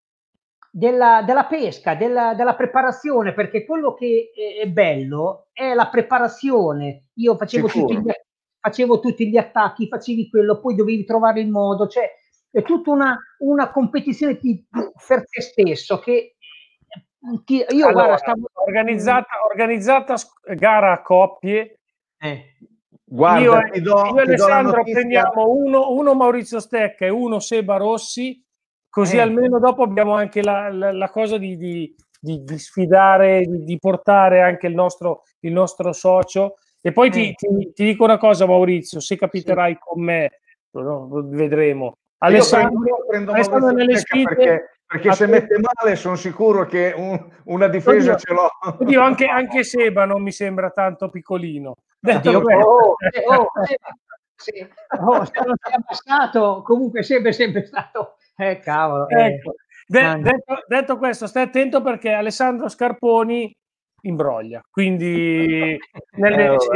Della, della pesca, della, della preparazione, perché quello che è bello è la preparazione. Io facevo tutti, gli, facevo tutti gli attacchi, facevi quello, poi dovevi trovare il modo, cioè è tutta una, una competizione ti, per te stesso che ti, io allora, guarda, stavo... organizzata, organizzata gara a coppie. Eh. Guarda, io, ti do, io e Alessandro ti prendiamo uno, uno Maurizio Stecca e uno Seba Rossi, così eh. almeno dopo abbiamo anche la, la, la cosa di, di, di, di sfidare, di, di portare anche il nostro, il nostro socio. E poi eh. ti, ti, ti dico una cosa, Maurizio, se capiterai sì. con me, no, vedremo. Alessandro, io prendo, prendo Alessandro nelle sfide, perché, perché se mette male sono sicuro che un, una difesa oddio, ce l'ho. Oddio, anche, anche Seba non mi sembra tanto piccolino. Oddio, oh, oh, sì. Oh, se non si è abbassato, comunque sempre sempre stato... Eh, cavolo. Ecco. Eh. De- detto, detto questo, stai attento perché Alessandro Scarponi imbroglia, quindi nelle, eh, sì,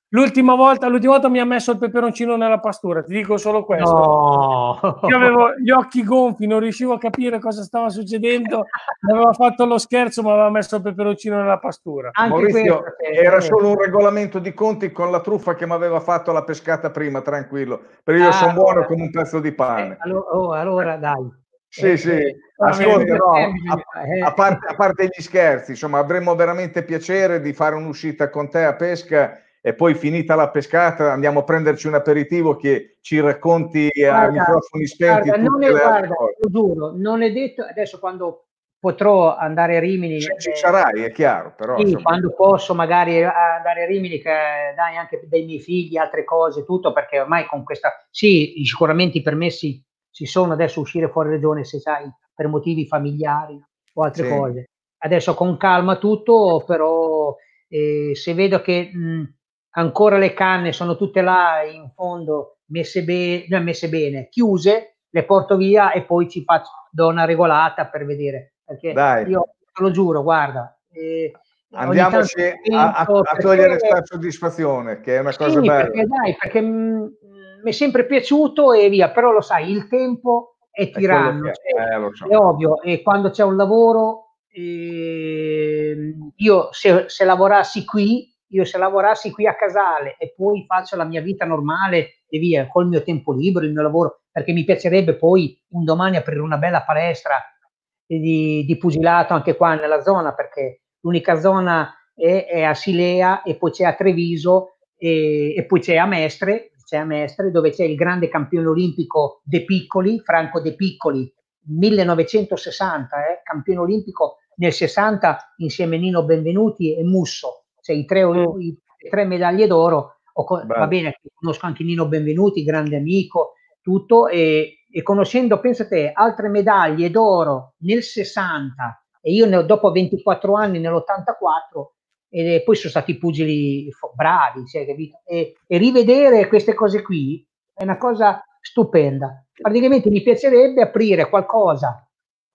l'ultima volta, l'ultima volta mi ha messo il peperoncino nella pastura, ti dico solo questo. No. Io avevo gli occhi gonfi, non riuscivo a capire cosa stava succedendo, mi aveva fatto lo scherzo, ma aveva messo il peperoncino nella pastura. Anche Maurizio, questo, era eh. solo un regolamento di conti con la truffa che mi aveva fatto la pescata prima, tranquillo, perché io Ah, sono buono allora, come un pezzo di eh, pane. allo oh, allora dai. Sì, Eh, sì, eh, ascolta, no, a, eh, a parte, a parte gli scherzi, insomma, avremmo veramente piacere di fare un'uscita con te a pesca e poi finita la pescata andiamo a prenderci un aperitivo che ci racconti a guarda, microfoni spenti guarda, non tutte è, le altre guarda, cose. lo giuro, non è detto, adesso quando potrò andare a Rimini, Ci, ci eh, sarai, è chiaro, però sì, insomma. quando posso magari andare a Rimini, che dai anche dei miei figli, altre cose, tutto, perché ormai con questa, sì, sicuramente i permessi ci sono adesso uscire fuori regione se sai, per motivi familiari o altre Sì. cose. Adesso con calma tutto, però eh, se vedo che mh, ancora le canne sono tutte là in fondo, messe, be no, messe bene, chiuse, le porto via e poi ci faccio, do una regolata per vedere, perché Dai, io te lo giuro, guarda, eh, ogni tanto andiamoci a, a, penso a perché togliere sta soddisfazione, che è una cosa sì, bella. perché dai, perché mh, mi è sempre piaciuto e via, però lo sai, il tempo è È quello che tiranno, cioè, è, eh, lo so. è ovvio, e quando c'è un lavoro, eh, io se, se lavorassi qui, io se lavorassi qui a Casale e poi faccio la mia vita normale e via, col mio tempo libero, il mio lavoro, perché mi piacerebbe poi un domani aprire una bella palestra di, di pugilato anche qua nella zona, perché l'unica zona è, è a Silea e poi c'è a Treviso e, e poi c'è a Mestre, c'è a Mestre dove c'è il grande campione olimpico De Piccoli, Franco De Piccoli, millenovecentosessanta, eh, campione olimpico nel sessanta insieme a Nino Benvenuti e Musso, cioè i tre, Mm. i, le tre medaglie d'oro. Va Bello. bene, conosco anche Nino Benvenuti, grande amico, tutto, e, e conoscendo, pensa te, altre medaglie d'oro nel sessanta e io ne ho, dopo ventiquattro anni nell'ottantaquattro, e poi sono stati pugili bravi, cioè, capito? E, e rivedere queste cose qui è una cosa stupenda. Praticamente mi piacerebbe aprire qualcosa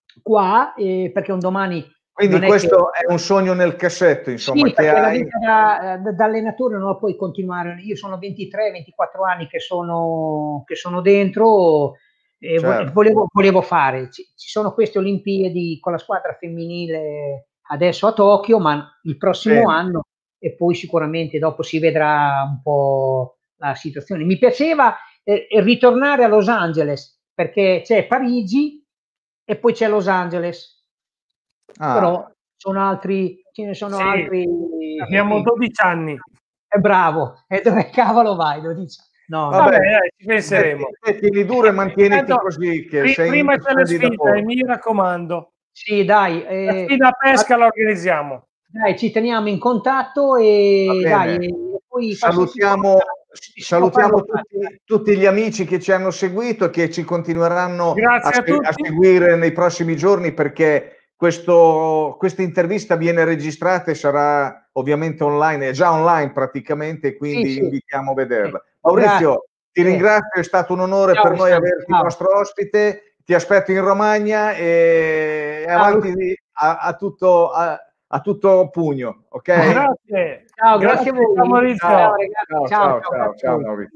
qua, eh, perché un domani Quindi non è che... questo è un sogno nel cassetto, insomma, Sì, che perché la hai. vita da, da, da allenatore non la puoi continuare. Io sono ventitré ventiquattro anni che sono, che sono dentro e Certo. volevo, volevo fare. Ci, ci sono queste Olimpiadi con la squadra femminile adesso a Tokyo, ma il prossimo Sì. anno e poi sicuramente dopo si vedrà un po' la situazione. Mi piaceva eh, ritornare a Los Angeles perché c'è Parigi e poi c'è Los Angeles, Ah, però sono altri, ce ne sono Sì, altri. abbiamo dodici anni. È bravo, e dove cavolo vai? dodici? No, no. vabbè, Vabbè, dai, ci penseremo. te, te tieni duro e mantieniti Tanto, così, che pri- sei in prima una c'è le splendida sfide, forma. mi raccomando. Sì, dai, La eh, sfida a pesca la organizziamo. dai, ci teniamo in contatto Va e dai, bene. e poi qualsiasi Salutiamo, cosa si può fare salutiamo lo faccio. tutti, tutti gli amici che ci hanno seguito e che ci continueranno a, Grazie a se- a tutti. seguire nei prossimi giorni, perché questo, questa intervista viene registrata e sarà ovviamente online, è già online praticamente, Sì, quindi sì, invitiamo a sì. vederla. Grazie. Maurizio, ti Eh. ringrazio, è stato un onore Ciao per noi Alessandro, averti ciao. nostro ospite, ti aspetto in Romagna e Ciao, avanti di- a, a tutto, a, a tutto pugno, ok? Grazie. ciao, grazie Grazie, a voi. Maurizio. Ciao ragazzi, Ciao, ciao, ciao, ciao, ciao, grazie a ciao voi. Maurizio.